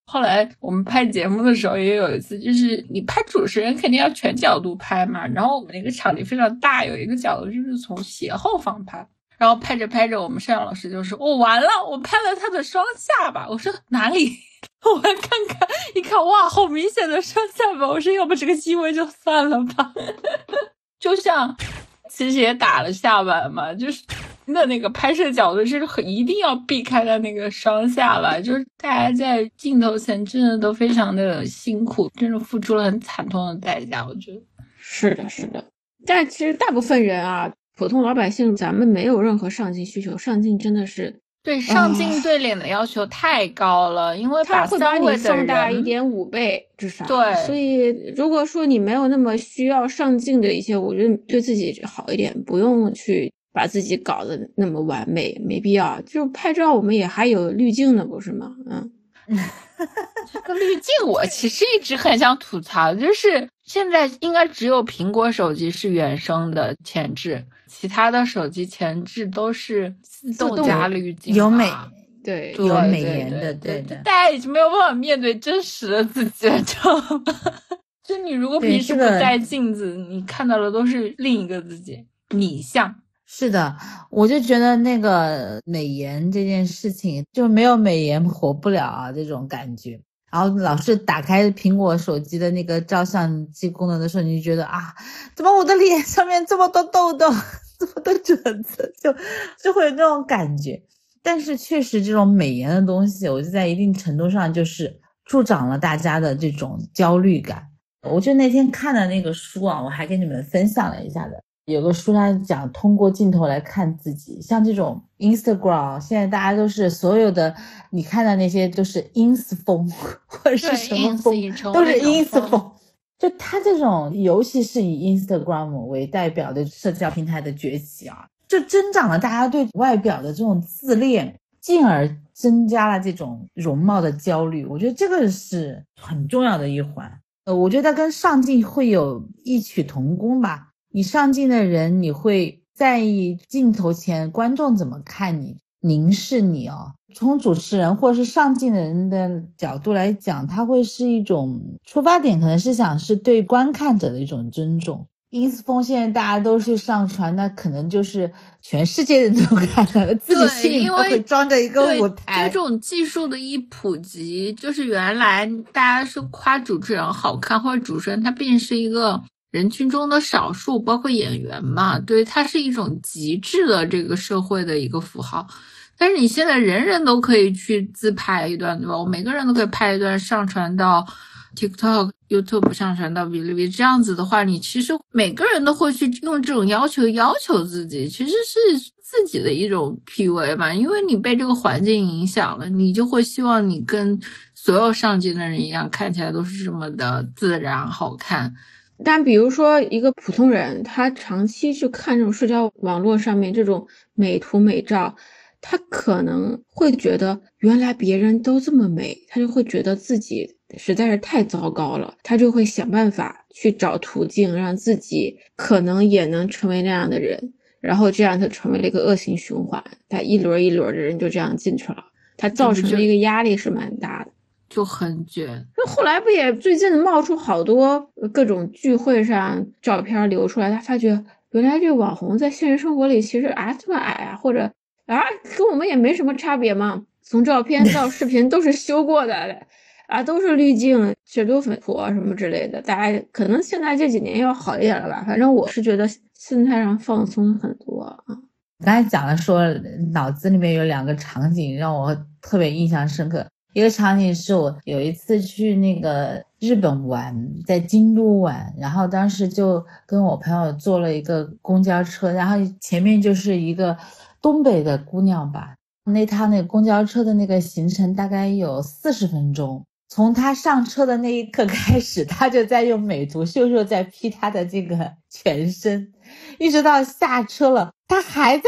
后来我们拍节目的时候也有一次，就是你拍主持人肯定要全角度拍嘛，然后我们那个场地非常大，有一个角度就是从斜后方拍，然后拍着拍着，我们摄像老师就说：“完了，我拍了他的双下巴。”我说哪里？我来看看，一看哇，好明显的双下巴。我说要不这个机会就算了吧。就像其实也打了下巴嘛，就是那个拍摄角度是一定要避开的那个双下巴，就是大家在镜头前真的都非常的辛苦，真的付出了很惨痛的代价，我觉得是的，是的。但其实大部分人啊，普通老百姓，咱们没有任何上镜需求，上镜真的是对上镜对脸的要求太高了，因为它会把你放大人 1.5倍至少。 对， 所以如果说你没有那么需要上镜的一些，我觉得对自己好一点，不用去把自己搞得那么完美，没必要。就拍照我们也还有滤镜呢，不是吗？ 这个滤镜我其实一直很想吐槽，就是现在应该只有苹果手机是原生的前置，其他的手机前置都是自动加滤镜， 有美， 对， 有美颜的，对的。 大家已经没有办法面对真实的自己了，知道吗？就你如果平时不带镜子，你看到的都是另一个自己，拟像。 是的，我就觉得那个美颜这件事情，就没有美颜活不了啊，这种感觉。然后老是打开苹果手机的那个照相机功能的时候，你就觉得啊，怎么我的脸上面这么多痘痘，这么多疹子，就会有那种感觉。但是确实这种美颜的东西，我就在一定程度上就是助长了大家的这种焦虑感。我就那天看的那个书啊，我还给你们分享了一下的。有个书它讲通过镜头来看自己，像这种 Instagram 现在大家都是所有的你看的那些都是 ins 风或者是什么风都是 ins 风，就它这种尤其是以 Instagram 为代表的社交平台的崛起啊，就增长了大家对外表的这种自恋，进而增加了这种容貌的焦虑。我觉得这个是很重要的一环，我觉得跟上镜会有异曲同工吧。你上镜的人，你会在意镜头前观众怎么看你，凝视你哦。从主持人或是上镜的人的角度来讲，它会是一种出发点，可能是想是对观看者的一种尊重。ins 风现在大家都是上传，那可能就是全世界人都看了，自己心里会装着一个舞台。 这种技术的一普及，就是原来大家是夸主持人好看，或者主持人他毕竟是一个人群中的少数，包括演员嘛，对，它是一种极致的这个社会的一个符号。但是你现在人人都可以去自拍一段，对吧？我每个人都可以拍一段上传到 TikTok、YouTube 上传到哔哩哔哩，这样子的话，你其实每个人都会去用这种要求自己，其实是自己的一种 PUA 嘛，因为你被这个环境影响了，你就会希望你跟所有上镜的人一样，看起来都是这么的自然好看。 但比如说一个普通人，他长期去看这种社交网络上面这种美图美照，他可能会觉得原来别人都这么美，他就会觉得自己实在是太糟糕了，他就会想办法去找途径让自己可能也能成为那样的人，然后这样就成为了一个恶性循环，他一轮一轮的人就这样进去了，他造成的一个压力是蛮大的， 就很卷。 后来不也最近冒出好多各种聚会上照片流出来，他发觉原来这个网红在现实生活里其实这么矮啊，或者跟我们也没什么差别嘛，从照片到视频都是修过的都是滤镜、雪多粉婆什么之类的，大家可能现在这几年要好一点了吧，反正我是觉得心态上放松很多啊。 刚才讲了说脑子里面有2个场景让我特别印象深刻，一个场景是我有一次去那个日本玩，在京都玩，然后当时就跟我朋友坐了一个公交车，然后前面就是一个东北的姑娘吧，那趟那个公交车的那个行程大概有40分钟，从她上车的那一刻开始，她就在用美图秀秀在 P 她的这个全身，一直到下车了她还在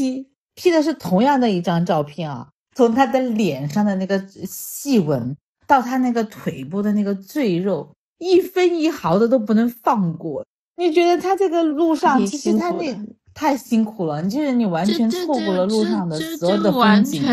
P 的是同样的一张照片啊，从她的脸上的那个细纹到她那个腿部的那个赘肉，一分一毫的都不能放过。你觉得她这个路上其实她那太辛苦了，就是你完全错过了路上的所有的风景。 这完全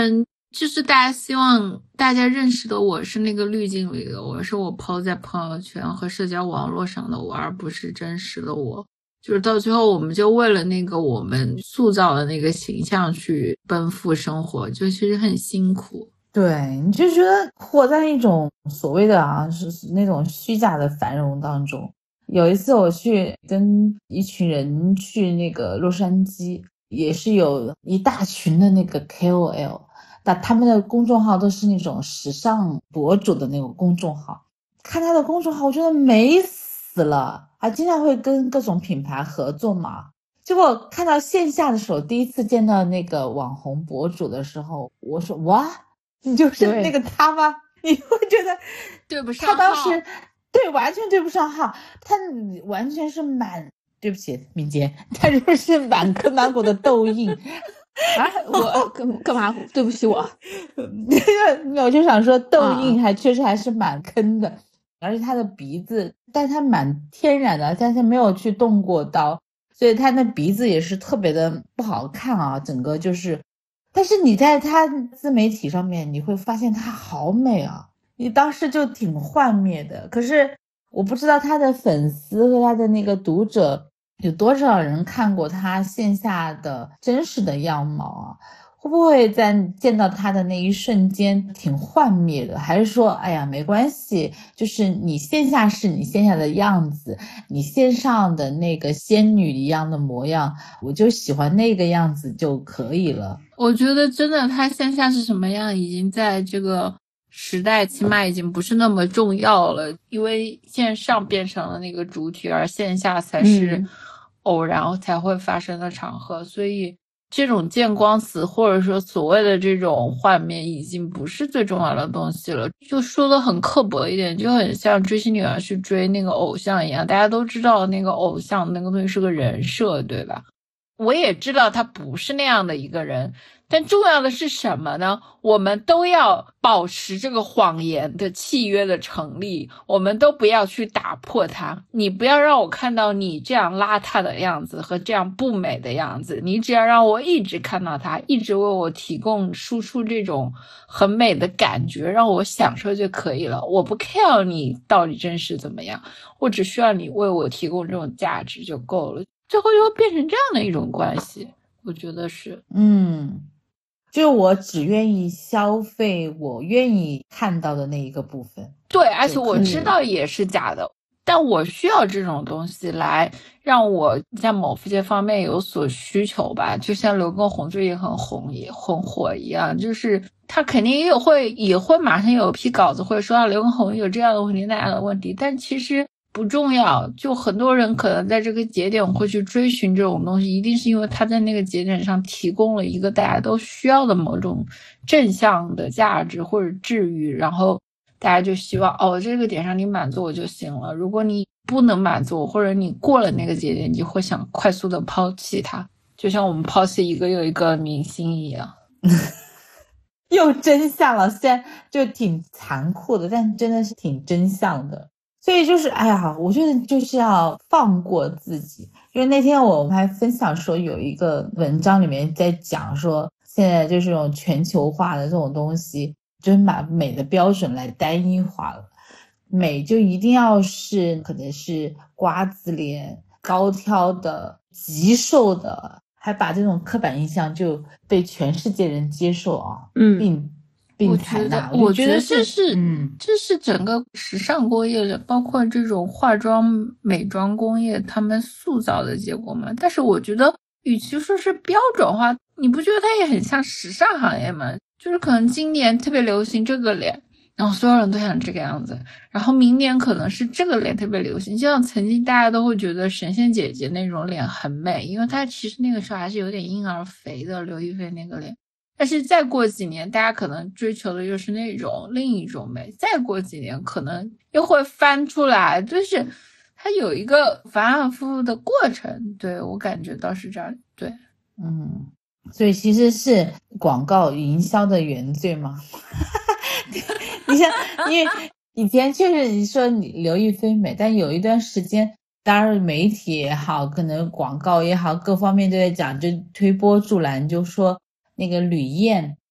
就是大家希望大家认识的我是那个滤镜里的我，是我抛在朋友圈和社交网络上的我，而不是真实的我。就是到最后我们就为了那个我们塑造的那个形象去奔赴生活，就其实很辛苦。 对，你就觉得活在一种所谓的是那种虚假的繁荣当中。有一次我去跟一群人去那个洛杉矶，也是有一大群的那个 KOL， 但他们的公众号都是那种时尚博主的那种公众号，看他的公众号我觉得美死了，还经常会跟各种品牌合作嘛。结果看到线下的时候，第一次见到那个网红博主的时候，我说哇，你就是那个他吗？你会觉得对不上号， 他当时对完全对不上号，他完全是对不起敏捷，他就是满坑满谷的痘印啊！我干嘛？对不起我， 我就想说痘印确实还是蛮坑的，而且他的鼻子，但他蛮天然的，但是没有去动过刀，所以他的鼻子也是特别的不好看啊，整个就是。但是你在他自媒体上面，你会发现他好美啊，你当时就挺幻灭的。可是我不知道他的粉丝和他的那个读者有多少人看过他线下的真实的样貌啊？会不会在见到他的那一瞬间挺幻灭的？还是说哎呀没关系，就是你线下是你线下的样子，你线上的那个仙女一样的模样，我就喜欢那个样子就可以了。 我觉得真的他线下是什么样已经在这个时代起码已经不是那么重要了，因为线上变成了那个主体，而线下才是偶然才会发生的场合，所以这种见光死或者说所谓的这种幻灭已经不是最重要的东西了。就说的很刻薄一点，就很像追星女儿去追那个偶像一样，大家都知道那个偶像那个东西是个人设，对吧？我也知道他不是那样的一个人，但重要的是什么呢？我们都要保持这个谎言的契约的成立，我们都不要去打破它。你不要让我看到你这样邋遢的样子和这样不美的样子，你只要让我一直看到它，一直为我提供输出这种很美的感觉，让我享受就可以了。我不 care 你到底真实怎么样，我只需要你为我提供这种价值就够了。最后就会变成这样的一种关系，我觉得是就我只愿意消费我愿意看到的那一个部分。 对，而且我知道也是假的，但我需要这种东西来让我在某些方面有所需求吧。就像刘畊宏最近很红也很火一样，就是他肯定也会马上有一批稿子会说到刘畊宏有这样的问题那样的问题，但其实不重要。就很多人可能在这个节点会去追寻这种东西，一定是因为他在那个节点上提供了一个大家都需要的某种正向的价值或者治愈，然后大家就希望这个点上你满足我就行了。如果你不能满足我，或者你过了那个节点，你就会想快速的抛弃它，就像我们抛弃一个又一个明星一样。 又真相了，虽然就挺残酷的，但真的是挺真相的。所以就是哎呀，我觉得就是要放过自己。因为那天我们还分享说有一个文章里面在讲说，现在就是这种全球化的这种东西，就是把美的标准来单一化了。美就一定要是可能是瓜子脸、高挑的、极瘦的，还把这种刻板印象就被全世界人接受啊，并采纳。 我觉得这是整个时尚工业的，包括这种化妆美妆工业他们塑造的结果嘛。但是我觉得与其说是标准化，你不觉得它也很像时尚行业吗？就是可能今年特别流行这个脸，然后所有人都想这个样子，然后明年可能是这个脸特别流行。就像曾经大家都会觉得神仙姐姐那种脸很美，因为她其实那个时候还是有点婴儿肥的，刘亦菲那个脸。但是再过几年，大家可能追求的又是那种另一种美，再过几年可能又会翻出来，就是它有一个反反复复的过程。对，我感觉倒是这样。对， 所以其实是广告营销的原罪嘛。你像，因为以前确实你说刘亦菲美，但有一段时间，当然媒体也好，可能广告也好，各方面都在讲，就推波助澜，就说那个吕燕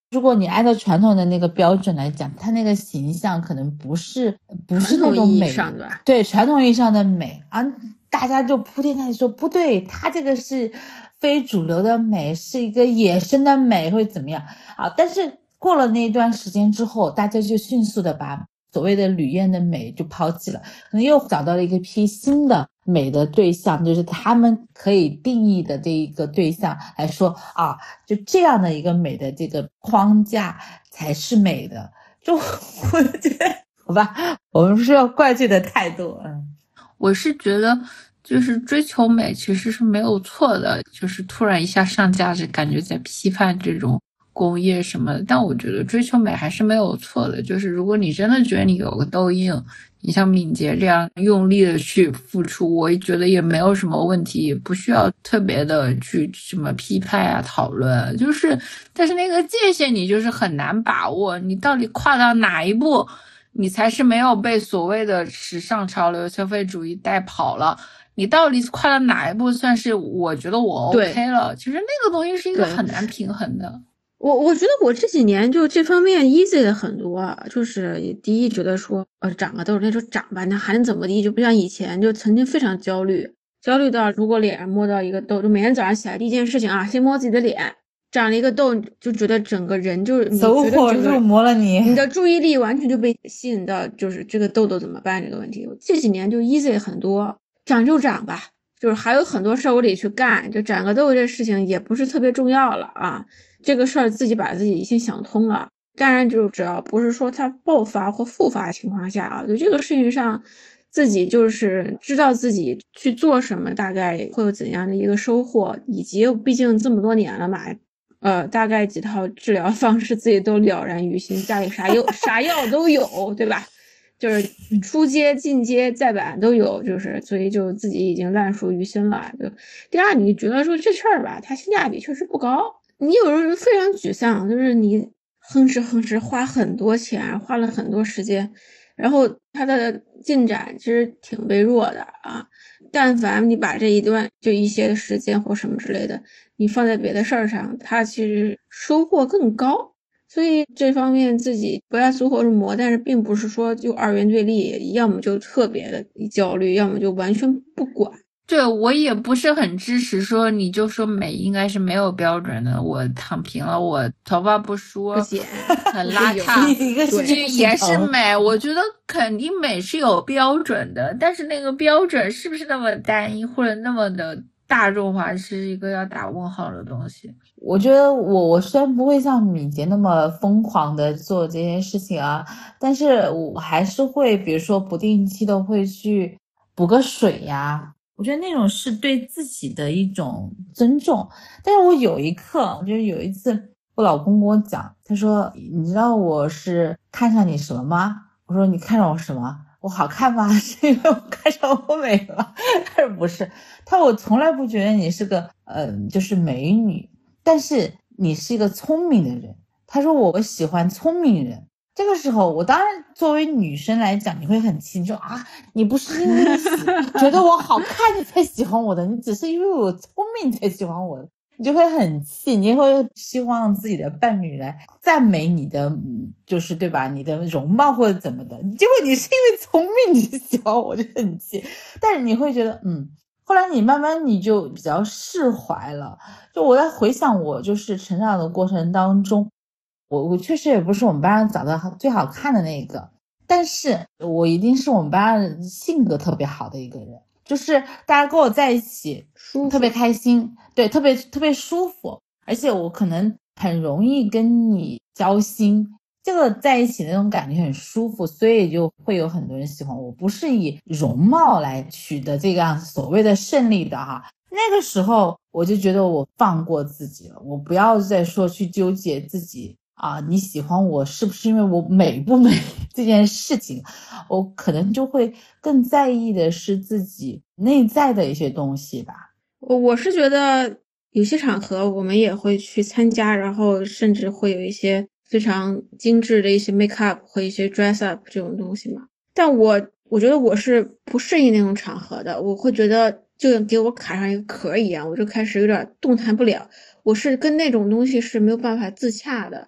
如果你按照传统的那个标准来讲，它那个形象可能不是那种美，对，传统意义上的美啊，大家就铺天盖地说不对，它这个是非主流的美，是一个野生的美，会怎么样啊？但是过了那段时间之后，大家就迅速的把所谓的吕燕的美就抛弃了，可能又找到了一批新的美的对象，就是他们可以定义的这一个对象来说啊，就这样的一个美的这个框架才是美的。就我觉得好吧，我们是要怪罪的太多。 我是觉得就是追求美其实是没有错的，就是突然一下上价值，感觉在批判这种工业什么的，但我觉得追求美还是没有错的。就是如果你真的觉得你有个痘印，你像敏捷这样用力的去付出，我也觉得也没有什么问题，也不需要特别的去什么批判啊讨论，就是但是那个界限你就是很难把握，你到底跨到哪一步你才是没有被所谓的时尚潮流消费主义带跑了，你到底跨到哪一步算是我觉得我 OK 了，其实那个东西是一个很难平衡的。 我觉得我这几年就这方面 easy 了很多，就是第一觉得说长个痘那就长吧，那还能怎么地，就不像以前就曾经非常焦虑到如果脸上摸到一个痘，就每天早上起来第一件事情啊，先摸自己的脸，长了一个痘就觉得整个人就走火入魔了，你的注意力完全就被吸引到就是这个痘痘怎么办这个问题。这几年就 easy 很多，长就长吧，就是还有很多事儿我得去干，就长个痘这事情也不是特别重要了啊。这个事儿自己把自己先想通了，当然就只要不是说它爆发或复发的情况下啊，就这个事情上自己就是知道自己去做什么，大概会有怎样的一个收获，以及毕竟这么多年了嘛，大概几套治疗方式自己都了然于心，家里啥药都有，对吧？就是出街进阶再版都有，就是所以就自己已经烂熟于心了。就第二，你觉得说这事儿吧，它性价比确实不高。你有人非常沮丧，就是你哼哧花很多钱，花了很多时间，然后它的进展其实挺微弱的啊。但凡你把这一段就一些的时间或什么之类的，你放在别的事儿上，它其实收获更高。所以这方面自己不要走火入魔，但是并不是说就二元对立，要么就特别的焦虑，要么就完全不管。 对，我也不是很支持说你就说美应该是没有标准的，我躺平了，我头发不梳很邋遢这也是美。我觉得肯定美是有标准的，但是那个标准是不是那么单一或者那么的大众化，是一个要打问号的东西。 我觉得我虽然不会像敏捷那么疯狂的做这件事情啊，但是我还是会比如说不定期的会去补个水呀，我觉得那种是对自己的一种尊重。但是我有一刻，我觉得有一次我老公跟我讲，他说你知道我是看上你什么吗？我说你看上我什么？我好看吗？是因为我看上我美吗？他说不是，我从来不觉得你是个就是美女，但是你是一个聪明的人。他说我喜欢聪明人。这个时候我当然作为女生来讲你会很气，你说啊，你不是因为觉得我好看你才喜欢我的，你只是因为我聪明才喜欢我的，你就会很气，你会希望自己的伴侣来赞美你的就是对吧，你的容貌或者怎么的，结果你是因为聪明你喜欢我，就很气。但是你会觉得后来你慢慢你就比较释怀了。就我在回想我就是成长的过程当中，我确实也不是我们班上长得最好看的那个，但是我一定是我们班上性格特别好的一个人，就是大家跟我在一起特别开心，对，特别舒服，而且我可能很容易跟你交心，这个在一起那种感觉很舒服，所以就会有很多人喜欢我。不是以容貌来取得这个所谓的胜利的哈。那个时候我就觉得我放过自己了，我不要再说去纠结自己啊，你喜欢我是不是因为我美不美这件事情，我可能就会更在意的是自己内在的一些东西吧。 我是觉得有些场合我们也会去参加，然后甚至会有一些非常精致的一些 make up 和一些 dress up 这种东西嘛。但我觉得我是不适应那种场合的，我会觉得就给我卡上一个壳一样，我就开始有点动弹不了。我是跟那种东西是没有办法自洽的。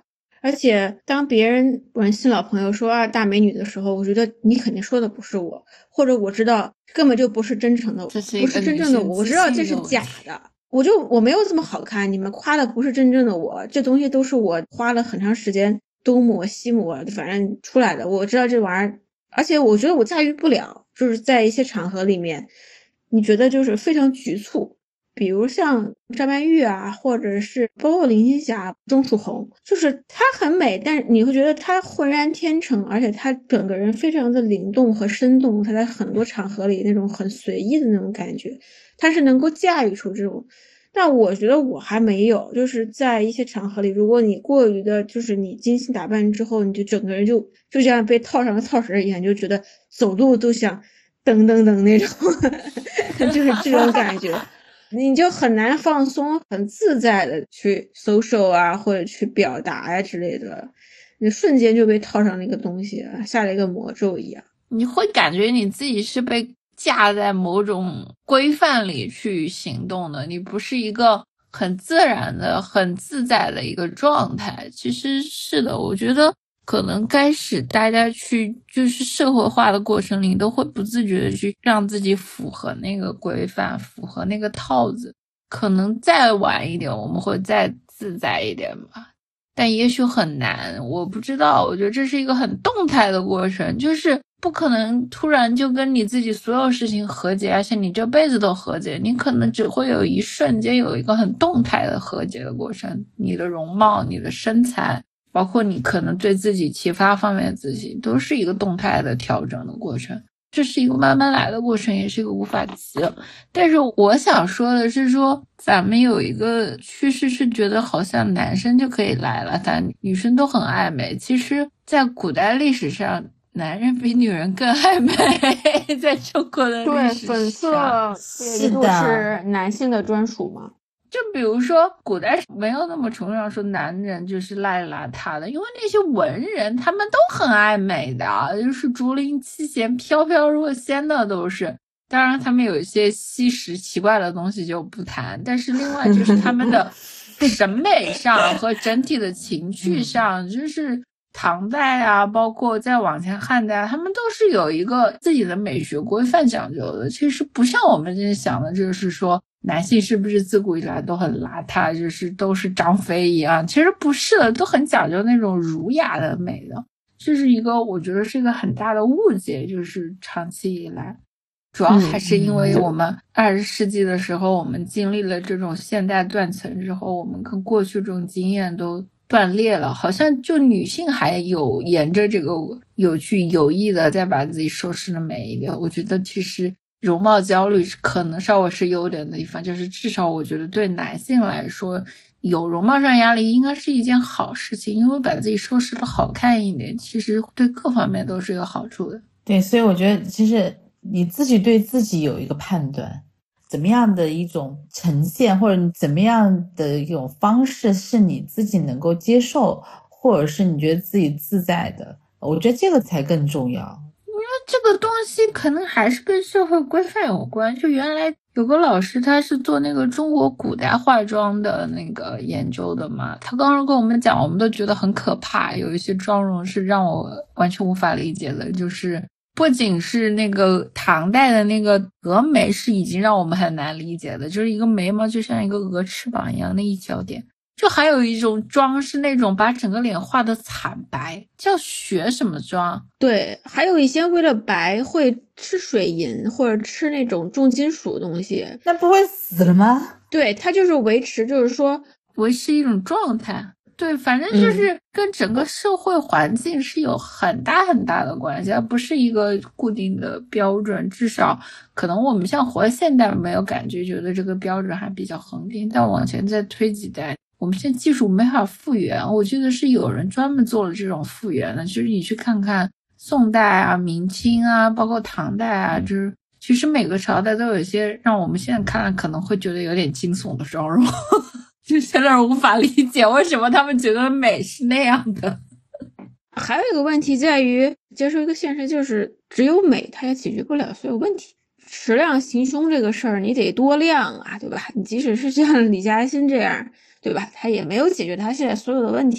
而且当别人我新老朋友说啊大美女的时候，我觉得你肯定说的不是我，或者我知道根本就不是真诚的，不是真正的我，我知道这是假的。我没有这么好看，你们夸的不是真正的我，这东西都是我花了很长时间东抹西抹，反正出来的。我知道这玩意儿，而且我觉得我驾驭不了，就是在一些场合里面，你觉得就是非常局促。比如像张曼玉啊，或者是包括林青霞、钟楚红，就是她很美，但是你会觉得她浑然天成，而且她整个人非常的灵动和生动，她在很多场合里那种很随意的那种感觉，她是能够驾驭出这种。但我觉得我还没有，就是在一些场合里，如果你过于的，就是你精心打扮之后，你就整个人就像被套上了套绳一样，就觉得走路都想噔噔噔那种，就是这种感觉。你就很难放松、很自在的去 social 啊，或者去表达呀之类的，你瞬间就被套上了一个东西，下了一个魔咒一样。 你会感觉你自己是被架在某种规范里去行动的，你不是一个很自然的、很自在的一个状态。其实是的，我觉得可能开始大家去就是社会化的过程里，都会不自觉的去让自己符合那个规范，符合那个套子。可能再晚一点，我们会再自在一点吧，但也许很难，我不知道。我觉得这是一个很动态的过程，就是不可能突然就跟你自己所有事情和解，而且你这辈子都和解，你可能只会有一瞬间有一个很动态的和解的过程。你的容貌、你的身材，包括你可能对自己其他方面的自信，都是一个动态的调整的过程。这是一个慢慢来的过程，也是一个无法急。但是我想说的是说，咱们有一个趋势是觉得好像男生就可以来了，但女生都很爱美。其实在古代历史上，男人比女人更爱美。在中国的历史上， 对，粉色也就是男性的专属嘛。 就比如说古代没有那么崇尚说男人就是赖邋遢的，因为那些文人他们都很爱美的，就是竹林七贤飘飘若仙的都是。当然他们有一些稀食奇怪的东西就不谈，但是另外就是他们的审美上和整体的情趣上，就是唐代啊，包括再往前汉代，他们都是有一个自己的美学规范讲究的。其实不像我们今天想的，就是说男性是不是自古以来都很邋遢，就是都是张飞一样？其实不是的，都很讲究那种儒雅的美的。这是一个我觉得是一个很大的误解，就是长期以来主要还是因为我们20世纪的时候，我们经历了这种现代断层之后，我们跟过去这种经验都断裂了，好像就女性还有沿着这个有去有意的再把自己收拾的美一点。我觉得其实容貌焦虑可能稍微是优点的地方，就是至少我觉得对男性来说，有容貌上压力应该是一件好事情，因为把自己收拾的好看一点，其实对各方面都是有好处的。 对，所以我觉得其实你自己对自己有一个判断，怎么样的一种呈现，或者你怎么样的一种方式是你自己能够接受，或者是你觉得自己自在的，我觉得这个才更重要。 因为这个东西可能还是跟社会规范有关。就原来有个老师，他是做那个中国古代化妆的那个研究的嘛，他刚刚跟我们讲，我们都觉得很可怕，有一些妆容是让我完全无法理解的，就是不仅是那个唐代的那个蛾眉是已经让我们很难理解的，就是一个眉毛就像一个鹅翅膀一样那一小点，就还有一种妆是那种把整个脸画的惨白，叫血什么妆。 对，还有一些为了白会吃水银或者吃那种重金属的东西， 那不会死了吗？ 对，它就是维持，就是说维持一种状态。对，反正就是跟整个社会环境是有很大很大的关系，而不是一个固定的标准。至少可能我们像活在现代没有感觉，觉得这个标准还比较恒定，但往前再推几代，我们现在技术没法复原，我觉得是有人专门做了这种复原的。就是你去看看宋代啊、明清啊，包括唐代啊，就是其实每个朝代都有一些让我们现在看可能会觉得有点惊悚的妆容。就现在无法理解为什么他们觉得美是那样的。 还有一个问题在于接受一个现实，就是只有美它也解决不了所有问题。持量行凶这个事儿你得多量啊，对吧？你即使是像李嘉欣这样，对吧，他也没有解决他现在所有的问题。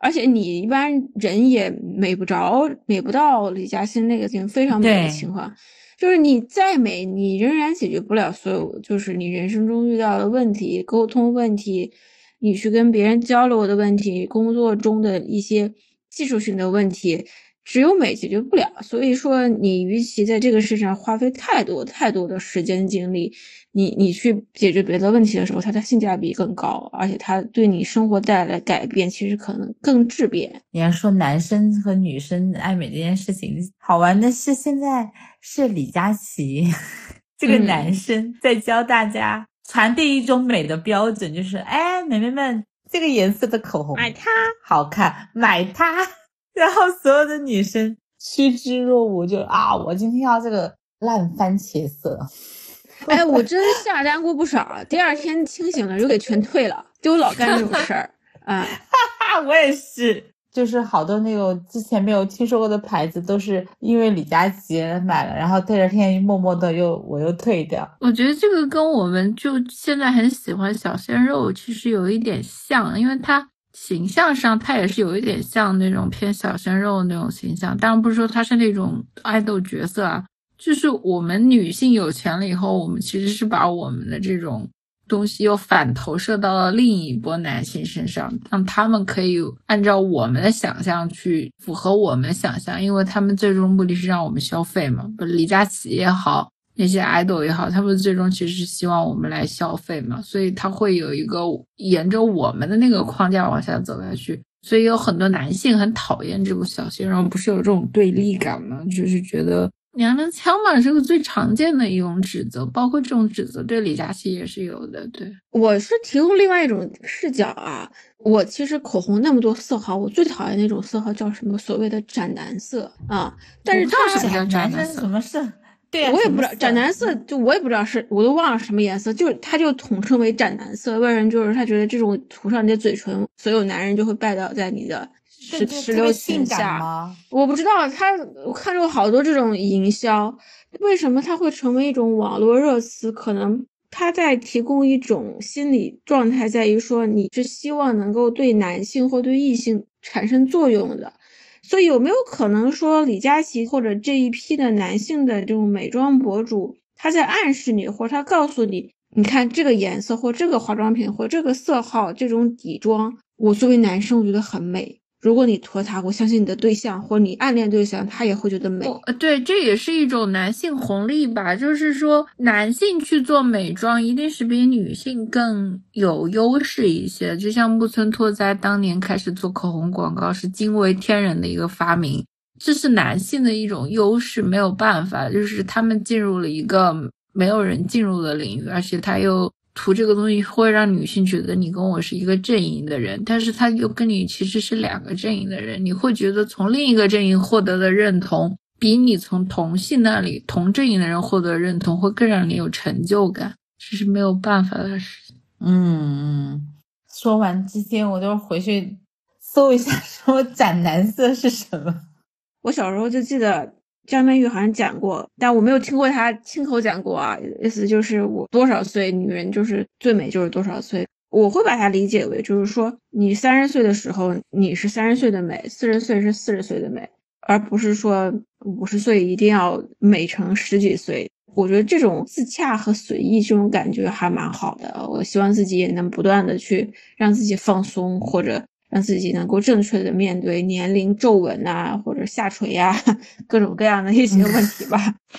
而且你一般人也美不到李嘉欣那个非常美的情况。就是你再美，你仍然解决不了所有，就是你人生中遇到的问题、沟通问题，你去跟别人交流的问题，工作中的一些技术性的问题，只有美解决不了。所以说，你与其在这个事上花费太多的时间精力，你去解决别的问题的时候，它的性价比更高，而且它对你生活带来的改变其实可能更质变。 你要说男生和女生爱美这件事情，好玩的是现在是李佳琦这个男生在教大家传递一种美的标准，就是哎，美眉们，这个颜色的口红买它好看，买它。然后所有的女生趋之若鹜，就啊，我今天要这个烂番茄色。 哎，我真下单过不少，第二天清醒了就给全退了，就老干这种事儿啊。 我也是，就是好多那种之前没有听说过的牌子，都是因为李佳琦买了，然后第二天默默的我又退掉。 我觉得这个跟我们就现在很喜欢小鲜肉其实有一点像，因为它形象上它也是有一点像那种偏小鲜肉那种形象，当然不是说它是那种爱豆角色啊，就是我们女性有钱了以后，我们其实是把我们的这种东西又反投射到了另一波男性身上，让他们可以按照我们的想象去符合我们的想象，因为他们最终目的是让我们消费嘛，李佳琦也好，那些 idol 也好，他们最终其实是希望我们来消费嘛，所以他会有一个沿着我们的那个框架往下走下去。所以有很多男性很讨厌这部小鲜肉，不是有这种对立感吗？就是觉得娘娘腔嘛，是个最常见的一种指责，包括这种指责对李佳琦也是有的。对， 我是提供另外一种视角啊，我其实口红那么多色号，我最讨厌那种色号叫什么所谓的斩男色啊，但是它什么叫斩男色？什么色？对啊， 我也不知道斩男色，就我也不知道是，我都忘了什么颜色，就是他就统称为斩男色，为人就是他觉得这种涂上你的嘴唇，所有男人就会拜倒在你的石榴裙下。我不知道我看过好多这种营销，为什么它会成为一种网络热词？可能它在提供一种心理状态，在于说你是希望能够对男性或对异性产生作用的。所以有没有可能说李佳琦或者这一批的男性的这种美妆博主，他在暗示你，或者他告诉你，你看这个颜色或这个化妆品或这个色号这种底妆，我作为男生我觉得很美，如果你涂它，我相信你的对象或你暗恋对象他也会觉得美。 对，这也是一种男性红利吧，就是说男性去做美妆一定是比女性更有优势一些，就像木村拓哉当年开始做口红广告是惊为天人的一个发明，这是男性的一种优势，没有办法，就是他们进入了一个没有人进入的领域，而且他又涂这个东西会让女性觉得你跟我是一个阵营的人，但是他又跟你其实是两个阵营的人，你会觉得从另一个阵营获得的认同比你从同性那里同阵营的人获得认同会更让你有成就感，这是没有办法的事情。 说完之前我都回去搜一下说斩男色是什么。 我小时候就记得张曼玉好像讲过，但我没有听过她亲口讲过啊，意思就是我多少岁女人就是最美就是多少岁，我会把它理解为就是说你30岁的时候你是30岁的美，40岁是40岁的美，而不是说50岁一定要美成10几岁。我觉得这种自洽和随意这种感觉还蛮好的，我希望自己也能不断的去让自己放松，或者让自己能够正确的面对年龄皱纹啊，或者下垂啊，各种各样的一些问题吧。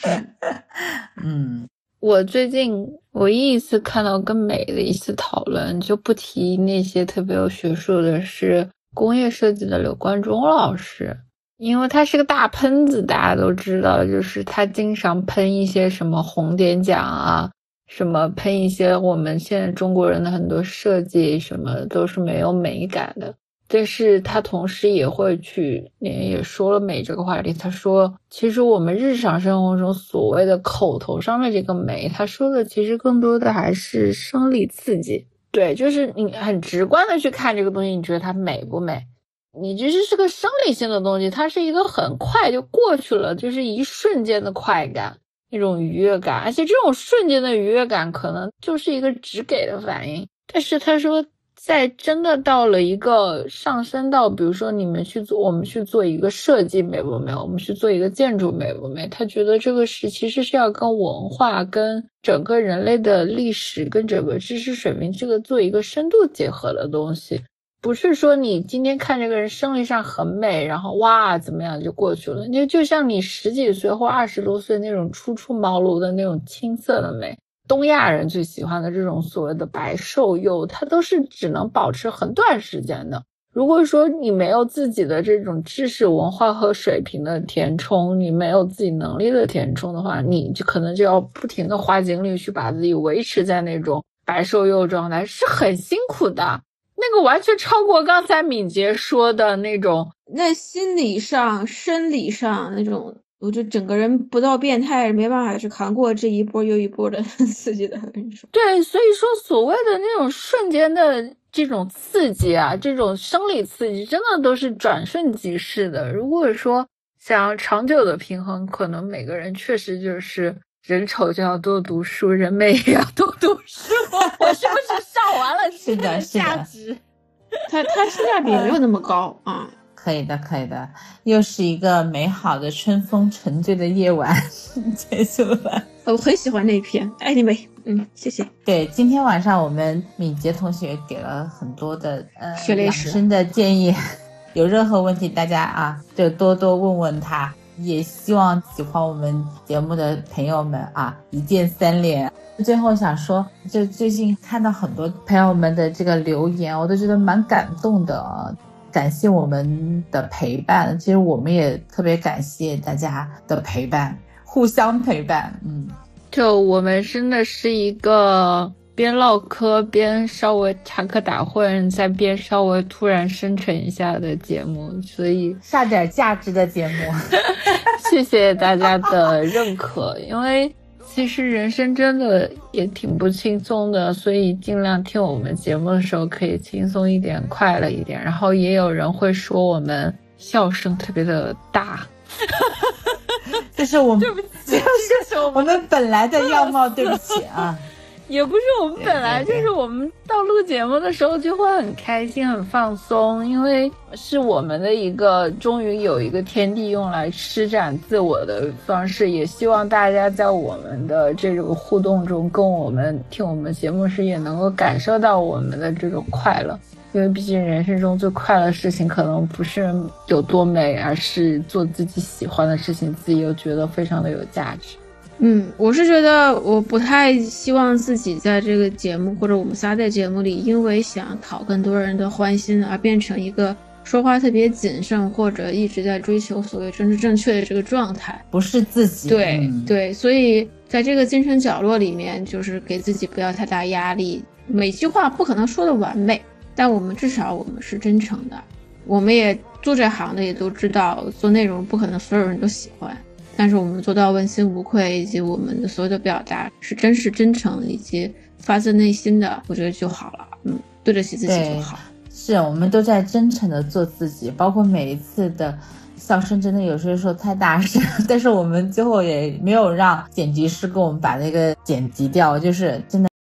我最近唯一一次看到跟美的一次讨论，就不提那些特别有学术的，是工业设计的刘冠中老师，因为他是个大喷子，大家都知道，就是他经常喷一些什么红点奖啊，什么喷一些我们现在中国人的很多设计什么都是没有美感的，但是他同时也会去也说了美这个话题，他说其实我们日常生活中所谓的口头上的这个美，他说的其实更多的还是生理刺激。对，就是你很直观的去看这个东西，你觉得它美不美，你这是个生理性的东西，它是一个很快就过去了，就是一瞬间的快感，那种愉悦感，而且这种瞬间的愉悦感可能就是一个只给的反应。但是他说在真的到了一个上升到，比如说我们去做一个设计美不美，我们去做一个建筑美不美，他觉得这个其实是要跟文化、跟整个人类的历史、跟整个知识水平这个做一个深度结合的东西。不是说你今天看这个人生理上很美，然后哇怎么样就过去了，就像你10几岁或20多岁那种初出茅庐的那种青涩的美，东亚人最喜欢的这种所谓的白瘦幼，它都是只能保持很短时间的。如果说你没有自己的这种知识文化和水平的填充，你没有自己能力的填充的话，你就可能就要不停的花精力去把自己维持在那种白瘦幼状态，是很辛苦的。那个完全超过刚才敏捷说的那种， 那心理上、生理上那种，我就整个人不到变态，没办法去扛过这一波又一波的刺激的。跟你说， 对，所以说所谓的那种瞬间的这种刺激啊，这种生理刺激，真的都是转瞬即逝的。如果说想要长久的平衡，可能每个人确实就是人丑就要多读书，人美也要多读书。我是不是上完了是的价值？ 它性价比没有那么高啊。 可以的，可以的，又是一个美好的春风沉醉的夜晚结束了。 我很喜欢那一篇，爱你美，谢谢。 对，今天晚上我们敏捷同学给了很多的养血泪史生的建议，有任何问题大家啊就多多问问他。也希望喜欢我们节目的朋友们啊一键3连。最后想说，就最近看到很多朋友们的这个留言，我都觉得蛮感动的啊。感谢我们的陪伴，其实我们也特别感谢大家的陪伴，互相陪伴。 就我们真的是一个边唠嗑边稍微插科打诨，再边稍微突然深沉一下的节目，所以下点价值的节目。 谢谢大家的认可，因为其实人生真的也挺不轻松的，所以尽量听我们节目的时候可以轻松一点，快乐一点。然后也有人会说我们笑声特别的大， 这是我们， 对不起，这是我们本来的样貌，对不起啊。 也不是我们本来就是我们到录节目的时候就会很开心很放松，因为是我们的一个终于有一个天地用来施展自我的方式，也希望大家在我们的这种互动中跟我们听我们节目时也能够感受到我们的这种快乐，因为毕竟人生中最快乐的事情可能不是有多美，而是做自己喜欢的事情，自己又觉得非常的有价值。 我是觉得我不太希望自己在这个节目或者我们仨在节目里因为想讨更多人的欢心而变成一个说话特别谨慎或者一直在追求所谓政治正确的这个状态， 不是自己。 对，所以在这个精神角落里面，就是给自己不要太大压力，每句话不可能说的完美，但我们至少我们是真诚的，我们也做这行的也都知道做内容不可能所有人都喜欢，但是我们做到问心无愧，以及我们的所有的表达是真实真诚以及发自内心的，我觉得就好了。对得起自己就好。 是我们都在真诚的做自己，包括每一次的笑声真的有时候太大声，但是我们最后也没有让剪辑师给我们把那个剪辑掉，就是真的